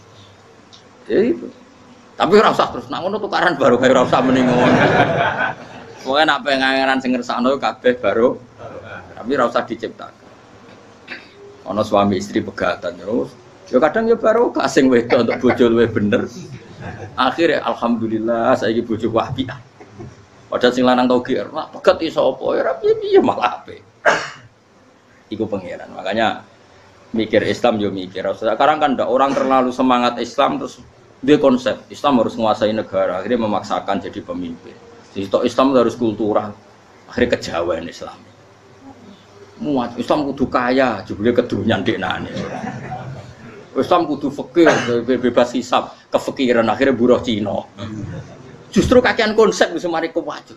Ya itu. Tapi ora usah terus nang ngono tukaran barokah ora usah muni ngono. Pokoke nek pengangeran sing ngersakno kabeh baro. Tapi ora usah diciptakan. Ana suami istri pegatan terus. Ya kadang ya barokah sing wedok untuk bojo luwih bener. Akhirnya alhamdulillah saiki bojo wapian. Padahal sing lanang tau GR, mak pegat iso apa ya piye malah apik. Iku pangeran. Makanya mikir Islam yo mikir. Sekarang kan ndak orang terlalu semangat Islam terus dia konsep Islam harus menguasai negara, akhirnya memaksakan jadi pemimpin. Sistem Islam harus kultural, akhirnya kejawen Islam. Muat Islam kudu kaya, jebule kedunyan deknane. Islam kudu fakir, bebas hisab, kefikiran akhirnya buruh Cina. Justru kakean konsep wis mari kuwat.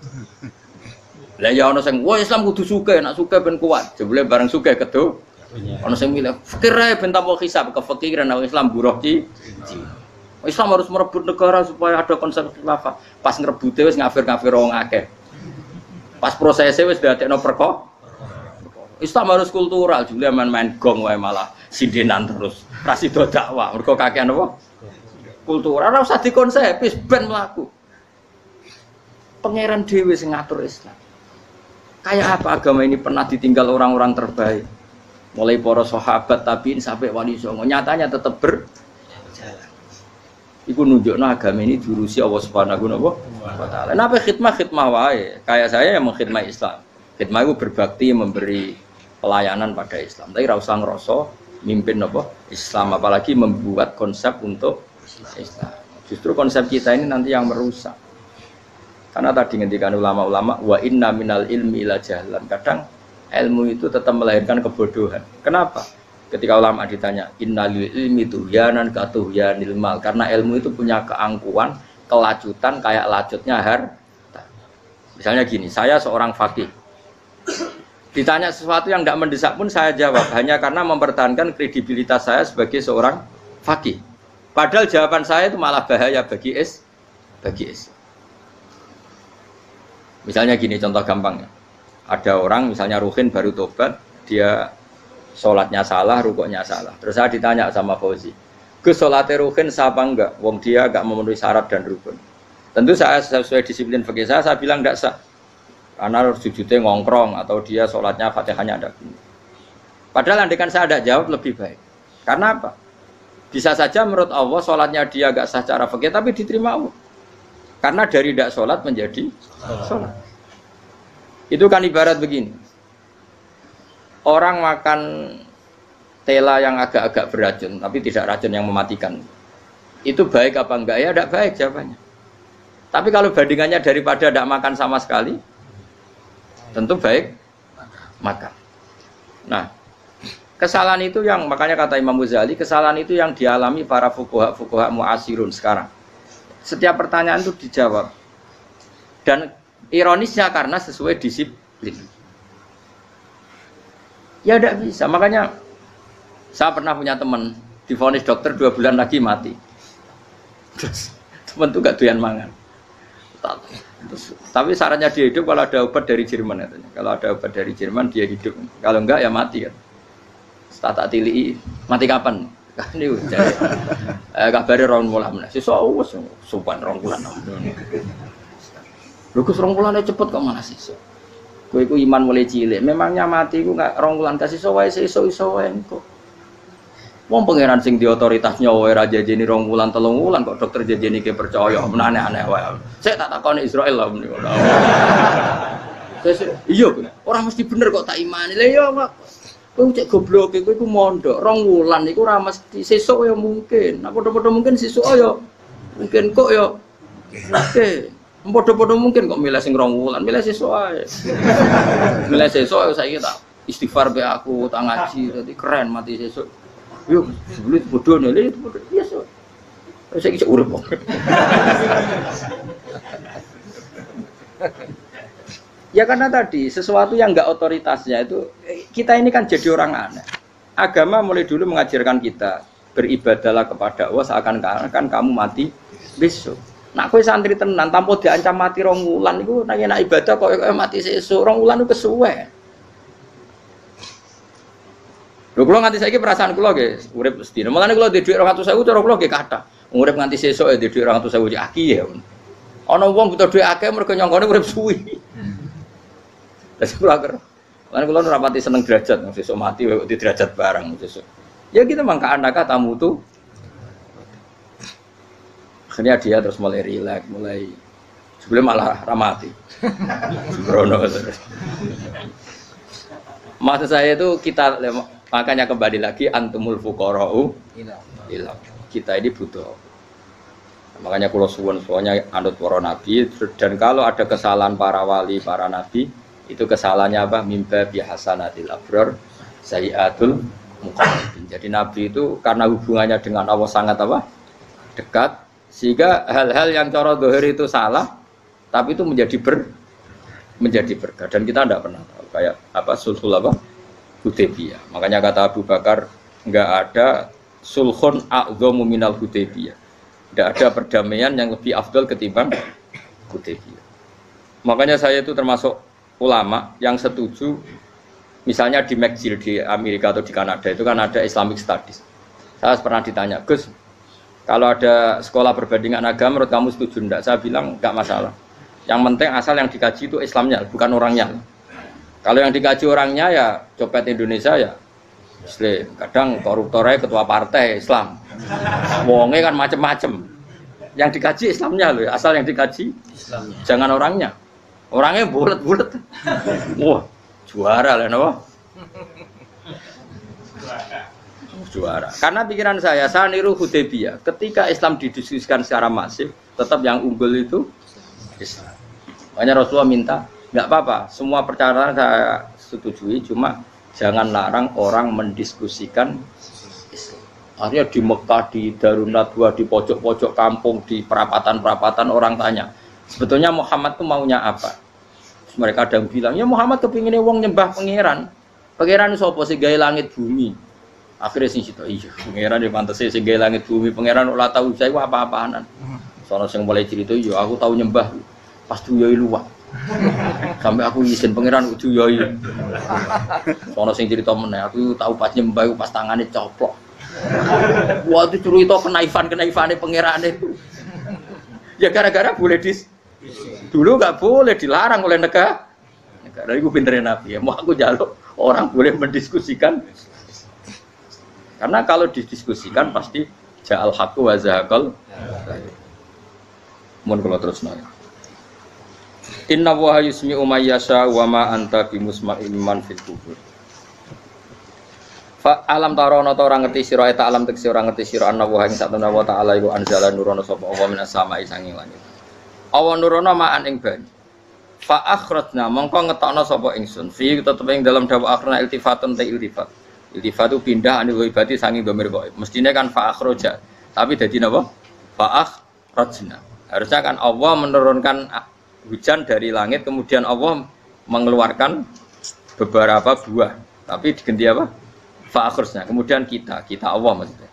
Lah ya ana sing wah Islam kudu sugih, nek sugih ben kuat. Jebule bareng sugih kedo. Ana sing milih fakir ae ben tambah hisab, kefikiran nek Islam buruh Cina. Islam harus merebut negara supaya ada konsep khilafah. Pas ngrebute wis ngafir-ngafir wong akeh. Pas prosesnya wis dadekno perkara. Islam harus kultural, jebule main gong wae malah sindenan terus. Ra sida dakwah, mergo kakean apa? Kultural ora usah dikonsepis ben mlaku. Pangeran dhewe sing ngatur Islam. Kayak apa agama ini pernah ditinggal orang-orang terbaik. Mulai para sahabat tabiin sampai wali songo, nyatanya tetap berjalan. Iku nunjukno agama ini diurusi Allah Subhanahu wa taala. Napa khidmah wae. Kayak saya yang mengkhidmati Islam. Khidmah itu berbakti memberi pelayanan pada Islam. Tapi ora usah ngrasa mimpin apa Islam, apalagi membuat konsep untuk Islam. Justru konsep kita ini nanti yang merusak. Karena tadi ngendikan ulama-ulama wa inna minal ilmi ila jahlan. Kadang ilmu itu tetap melahirkan kebodohan. Kenapa? Ketika ulama ditanya innalil ilmi tuhyanan katuhyanil mal, karena ilmu itu punya keangkuhan, kelajutan kayak lacutnya harta. Misalnya gini, saya seorang faqih. Ditanya sesuatu yang tidak mendesak pun saya jawab hanya karena mempertahankan kredibilitas saya sebagai seorang faqih. Padahal jawaban saya itu malah bahaya bagi Islam. Misalnya gini contoh gampangnya. Ada orang misalnya Ruhin baru tobat, dia sholatnya salah, rukuknya salah. Terus saya ditanya sama Fauzi, Gus sholatnya Ruhin sah apa enggak? Wong dia enggak memenuhi syarat dan rukun. Tentu saya sesuai disiplin fikih saya bilang enggak sah. Karena harus sujudnya ngongkrong atau dia sholatnya fatihahnya ada. Padahal andaikan saya ada jawab lebih baik. Karena apa? Bisa saja menurut Allah sholatnya dia enggak sah secara fikih tapi diterima Allah. Karena dari tidak sholat menjadi sholat. Itu kan ibarat begini. Orang makan tela yang agak-agak beracun, tapi tidak racun yang mematikan. Itu baik apa enggak? Ya tidak baik jawabannya. Tapi kalau bandingannya daripada tidak makan sama sekali, tentu baik makan. Nah, kesalahan itu yang, makanya kata Imam Ghazali, kesalahan itu yang dialami para fuqaha mu'asirun sekarang. Setiap pertanyaan itu dijawab. Dan ironisnya karena sesuai disiplin. Ya tidak bisa. Makanya saya pernah punya teman divonis dokter 2 bulan lagi mati. Terus teman itu gak doyan mangan. Tapi sarannya dia hidup kalau ada obat dari Jerman katanya. Kalau ada obat dari Jerman dia hidup. Kalau enggak ya mati kan. Tak tili mati kapan? Ini jadi kabare rong wulan meneh. Sesuk wis sopan rong wulan. Lho Gus rong wulane cepet kok malah sesuk. Kowe iku iman mulai cilik. Memangnya mati iku enggak rong wulan kasih iso wae iso wae kok. Wong pangeran sing di otoritas nyawa ora jajeni rong wulan 3 wulan kok dokter jajeni ke percaya aneh-aneh wae. Sik tak takoni Israel lah meniku. Iya, ora mesti bener kok tak imani. Lah iya kok. Kowe cek goblok kowe iku mondok 2 wulan iku ora mesti sesuk ya mungkin. Nek padha-padha mungkin sesuk ya mungkin kok ya. Oke. Padha-padha mungkin kok milih sing 2 wulan, milih sesuk ae. Milih sesuk saiki tak istighfar be aku, tak ngaji, dadi keren mati sesuk. Yo, sebelum bodoh nih, itu bodoh biasa. Saya kisah urip kok. Ya karena tadi sesuatu yang enggak otoritasnya itu kita ini kan jadi orang aneh. Agama mulai dulu mengajarkan kita beribadahlah kepada Allah seakan-akan kamu mati besok. Nak kowe santri tenan tanpa diancam mati 2 wulan iku nek ibadah kok mati sesuk 2 wulan itu kesuwe. Lho kula nganti saiki perasaan kula nggih urip sedina. Mulane kula di dhuwit 200.000 cara kula nggih kathah. Urip nganti sesuk di dhuwit 200.000 cek aki ya. Ana wong butuh dhuwit akeh mergo nyongkone urip suwi. Lah kula ker. Mulane kula ora pati seneng derajat, sesuk mati kok di derajat barang sesuk. Ya kita mangka anaka tamu tuh. Akhirnya dia terus mulai rileks, mulai sebelum malah ramati. Sembrono terus. Maksud saya itu kita makanya kembali lagi antumul fuqara'u ila. Kita ini butuh. Makanya kalau suwun-suwunnya anut para nabi dan kalau ada kesalahan para wali, para nabi, itu kesalahannya apa? Mimba bihasanatil abrar sayyiatul muqarrabin. Jadi nabi itu karena hubungannya dengan Allah sangat apa? Dekat, sehingga hal-hal yang cara zahir itu salah, tapi itu menjadi berkah dan kita tidak pernah tahu kayak apa sulhul apa Hudaybiyah. Makanya kata Abu Bakar enggak ada sulhun a'dhamu minal Hudaybiyah. Tidak ada perdamaian yang lebih afdal ketimbang Hudaybiyah. Makanya saya itu termasuk ulama yang setuju misalnya di McGill di Amerika atau di Kanada itu kan ada Islamic Studies. Saya pernah ditanya, Gus, kalau ada sekolah perbandingan agama menurut kamu setuju enggak? Saya bilang enggak masalah. Yang penting asal yang dikaji itu Islamnya, bukan orangnya. Kalau yang dikaji orangnya ya copet Indonesia ya Muslim. Kadang koruptornya ketua partai Islam. Wonge kan macem-macem. Yang dikaji Islamnya loh, asal yang dikaji Islamnya. Jangan orangnya. Orangnya bulet-bulet. Wah, juara lah no. Juara. Karena pikiran saya niru Hudaybiyah. Ketika Islam didiskusikan secara masif, tetap yang unggul itu Islam. Makanya Rasulullah minta, nggak apa-apa, semua percakapan saya setujui, cuma jangan larang orang mendiskusikan Islam. Akhirnya di Mekah, di Darun Nadwa, di pojok-pojok kampung, di perapatan-perapatan orang tanya, sebetulnya Muhammad itu maunya apa? Terus mereka ada yang bilang, ya Muhammad kepinginnya wong nyembah pangeran. Pangeran itu apa sih? Gaya langit bumi. Akhirnya sing situ, iya, pangeran di pantas sih gaya langit bumi. Pangeran ulah tahu saya apa-apaanan. Soalnya yang mulai cerita, ya aku tahu nyembah. Pas duyoi luwak. Sampai aku izin pangeran duyoi. Soalnya sing cerita meneh, aku tahu pas nyembah pas tangannya coplok. Wah itu cerita kenaifan-kenaifane pangeran itu. Ya gara-gara boleh dulu nggak boleh dilarang oleh negara. Negara itu pinterin Nabi ya. Mau aku jaluk orang boleh mendiskusikan. Karena kalau didiskusikan pasti ja'al haqqu wa zahaqal. Mun kalau terus nanya. Inna wa yusmi'u may yasha wa ma anta bimusma'in man fil kubur. Fa alam tarono ta ora ngerti sira eta alam tekse ora ngerti sira anna wa ing satuna wa ta'ala iku anzala nurono sapa Allah minas sama'i sanging langit. Awan nurono ma'an ing banyu. Fa akhrajna mongko ngetokno sapa ingsun fi tetep ing dalam dawa akhrana iltifatun ta iltifat. Iltifat itu pindah anil ghaibati sanging dhamir ghaib. Mestine kan fa akhraja. Tapi dadi napa? Fa akhrajna. Harusnya kan Allah menurunkan hujan dari langit, kemudian Allah mengeluarkan beberapa buah. Tapi diganti apa? Fa'akhirnya. Kemudian kita Allah maksudnya.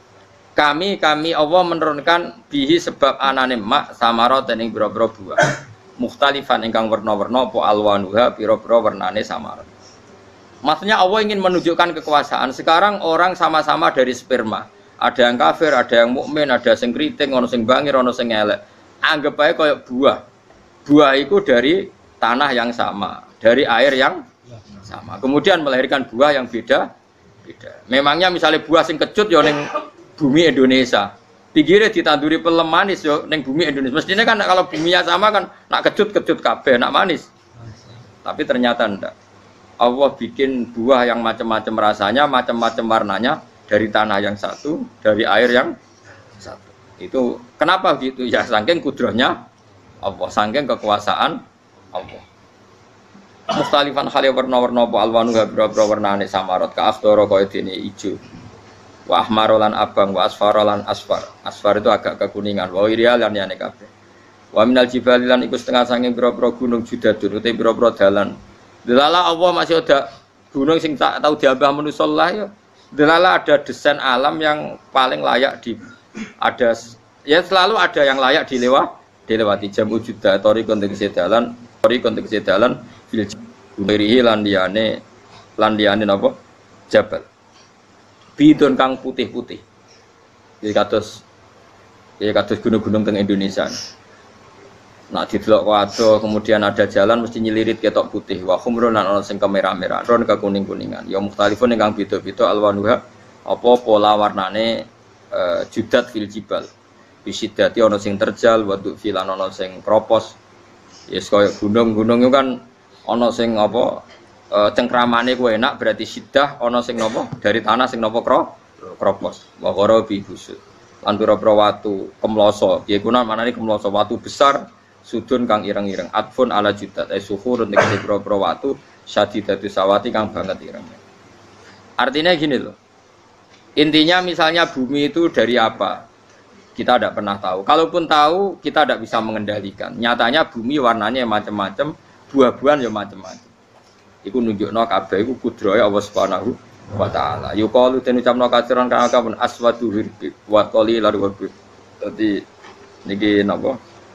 Kami Allah menurunkan bihi sebab anane mak samarot dan ing biro-biro buah. Mukhtalifan ingkang warna-warna po alwanuha biro-biro warnane samarot. Maksudnya Allah ingin menunjukkan kekuasaan. Sekarang orang sama-sama dari sperma. Ada yang kafir, ada yang mukmin, ada sing kriting, ono sing bangir, ono sing elek. Anggap aja kayak buah. Buah itu dari tanah yang sama, dari air yang sama. Kemudian melahirkan buah yang beda. Memangnya misalnya buah sing kecut ya ning bumi Indonesia. Pinggirnya ditanduri pelem manis yo ning bumi Indonesia. Mestinya kan kalau buminya sama kan nak kecut kabeh, nak manis. Tapi ternyata enggak. Allah bikin buah yang macam-macam rasanya, macam-macam warnanya. Dari tanah yang satu, dari air yang satu. Itu kenapa gitu? Ya saking kudrahnya Allah, saking kekuasaan Allah. Mustalifan khali warna-warna apa alwanu habra-habra warnane samarot ka afdara kaya dene ijo. Wa ahmarolan abang wa asfarolan asfar. Asfar itu agak kekuningan. Wa irial lan yane kabeh. Wa minal jibali lan iku setengah saking pira-pira gunung judadun uta pira-pira dalan. Delala Allah masih ada gunung sing tak tahu diambah manusa lah ya. Delala ada desain alam yang paling layak ada ya selalu ada yang layak dilewati jam wujuda tori konteks dalan fil birihi landiane napa jabal bidon kang putih-putih. Jadi kados gunung-gunung teng Indonesia. Nak didelok waduh kemudian ada jalan mesti nyelirit ketok putih. Wa khumrun lan ana sing kemerah-merah, ron ke kuning-kuningan. Ya mukhtalifun ingkang beda-beda alwanuha apa pola warnane judat fil jibal. Bisidati ana sing terjal, waduk filan ana sing kropos. Yes kaya gunung-gunung itu kan ana sing apa cengkramane ku enak berarti sidah ana sing napa dari tanah sing napa kropos. Wa qarabi busud. Lan pira-pira watu kemloso. Piye kuna manane kemloso watu besar sudun kang ireng-ireng atfun ala judat suhur untuk pira-pira watu syadidatu sawati kang banget irengnya. Artinya gini loh. Intinya misalnya bumi itu dari apa? Kita tidak pernah tahu. Kalaupun tahu, kita tidak bisa mengendalikan. Nyatanya bumi warnanya macam-macam, buah-buahan ya macam-macam. Iku nunjukno kabeh iku kudrohe Allah Subhanahu wa taala. Yuqalu den ucapno kaciran kang akeh aswadu hirbi wa qalilan wa bi. Dadi niki napa?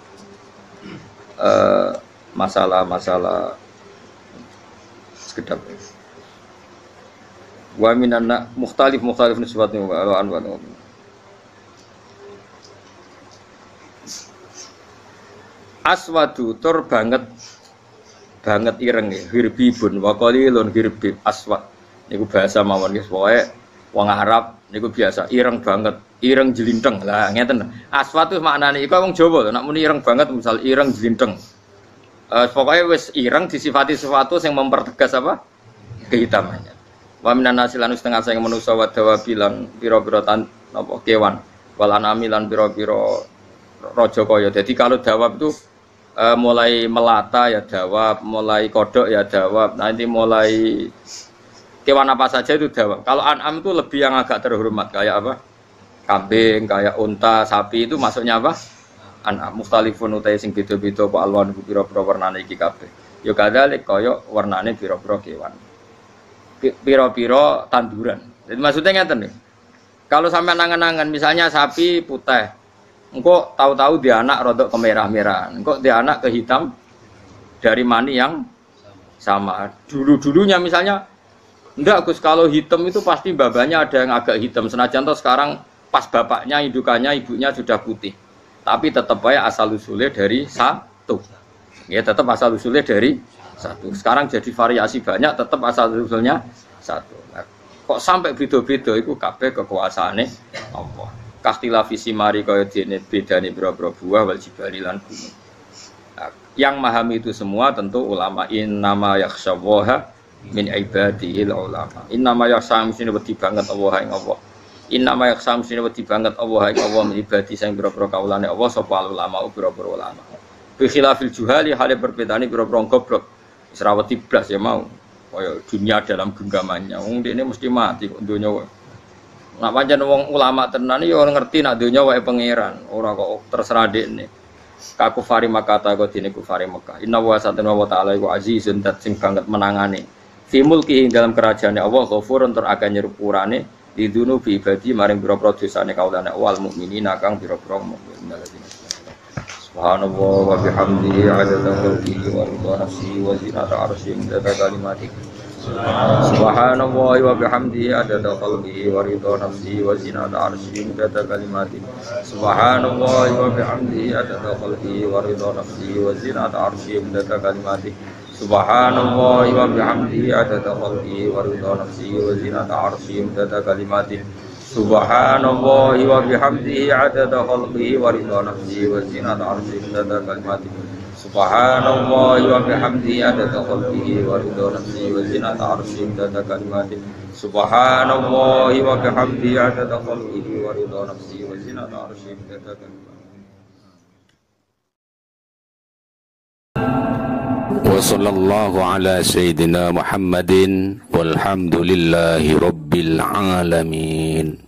Masalah sekedap. Wa minanna mukhtalif nisbatnya wa anwa. Aswadu tur banget ireng ya, hirbibun wa qalilun hirbib aswad. Niku bahasa mawon guys, pokoke wong Arab niku biasa ireng banget, ireng jlinteng. Lah ngeten. Aswad itu maknane iku wong Jawa, nek muni ireng banget misal ireng jlinteng. Pokoknya wis ireng disifati sesuatu yang mempertegas apa? Kehitamannya. Wa minan nasilan setengah sing manusa wa dawabilan pira-pira napa kewan. Wal anamilan pira-pira raja kaya. Jadi kalau dawab itu mulai melata ya dawab, mulai kodok ya dawab. Nanti mulai kewan apa saja itu dawab. Kalau an'am itu lebih yang agak terhormat kayak apa? Kambing, kayak unta, sapi itu masuknya apa? An'am. Mukhtalifun utai sing beda-beda apa alwan pira-pira warnane iki kabeh. Ya kadzalik kaya warnane pira-pira kewan. Pira-pira tanduran. Jadi maksudnya ngeten nih. Kalau sampai nangan-nangan misalnya sapi putih, engko tahu-tahu dia anak rodok kemerah-merahan, engko dia anak ke hitam dari mani yang sama. Dulu-dulunya misalnya enggak Gus, kalau hitam itu pasti babanya ada yang agak hitam. Senajan toh sekarang pas bapaknya, indukannya, ibunya sudah putih. Tapi tetap aja asal usulnya dari satu. Ya tetap asal usulnya dari satu. Sekarang jadi variasi banyak, tetap asal usulnya satu. Nah, kok sampai beda-beda itu kabeh kekuasaane Allah. Kastilah visi mari kaya dene bedane boro-boro buah wal jibali lan gunung. Nah, yang memahami itu semua tentu ulama. Innama yakhshawaha min ibadil ulama. Innama yakhsha mesti wedi banget Allah ing Allah. Innama yakhsha mesti wedi banget Allah ing Allah min ibadi sing boro-boro kaulane Allah sapa ulama boro-boro ulama. Bi khilafil juhali hale berbedane boro-boro goblok. Wis ra wedi blas ya mau. Kaya dunia dalam genggamannya. Wong dene mesti mati kok donya. Nak pancen wong ulama tenan ya ora ngerti nak donya wae pangeran, ora kok terserah dekne. Kaku fari makata kok dene kufari Mekah. Inna wa satana wa ta'ala iku azizun dat sing banget menangane. Fi mulki dalam kerajaane Allah ghafurun tur akan nyerupurane lidunu bi ibadi maring pira-pira dosane kaulane wal mukminina kang pira-pira mukmin. Subhanallah wa bihamdihi adada khalqihi wa ridha nafsihi wa zinata arsyihi adada kalimatihi. Subhanallah wa bihamdihi adada khalqihi wa ridha nafsihi wa zinata arsyihi adada kalimatihi. Subhanallah wa bihamdihi adada khalqihi wa ridha nafsihi wa zinata arsyihi adada kalimatihi. Subhanallah wa bihamdihi adada khalqihi wa ridha nafsihi wa zinata arsyihi adada kalimatihi. Subhanallah wa bihamdihi adada khalqihi wa ridha nafsihi wa zinata arsyihi adada kalimatihi. Subhanallah wa bihamdihi adada khalqihi wa ridha nafsihi wa zinata arsyihi adada kalimatihi. Subhanallah wa bihamdihi adada khalqihi wa ridha nafsihi wa zinata arsyihi adada kalimatihi. Wa sallallahu ala sayyidina Muhammadin walhamdulillahi rabbil alamin.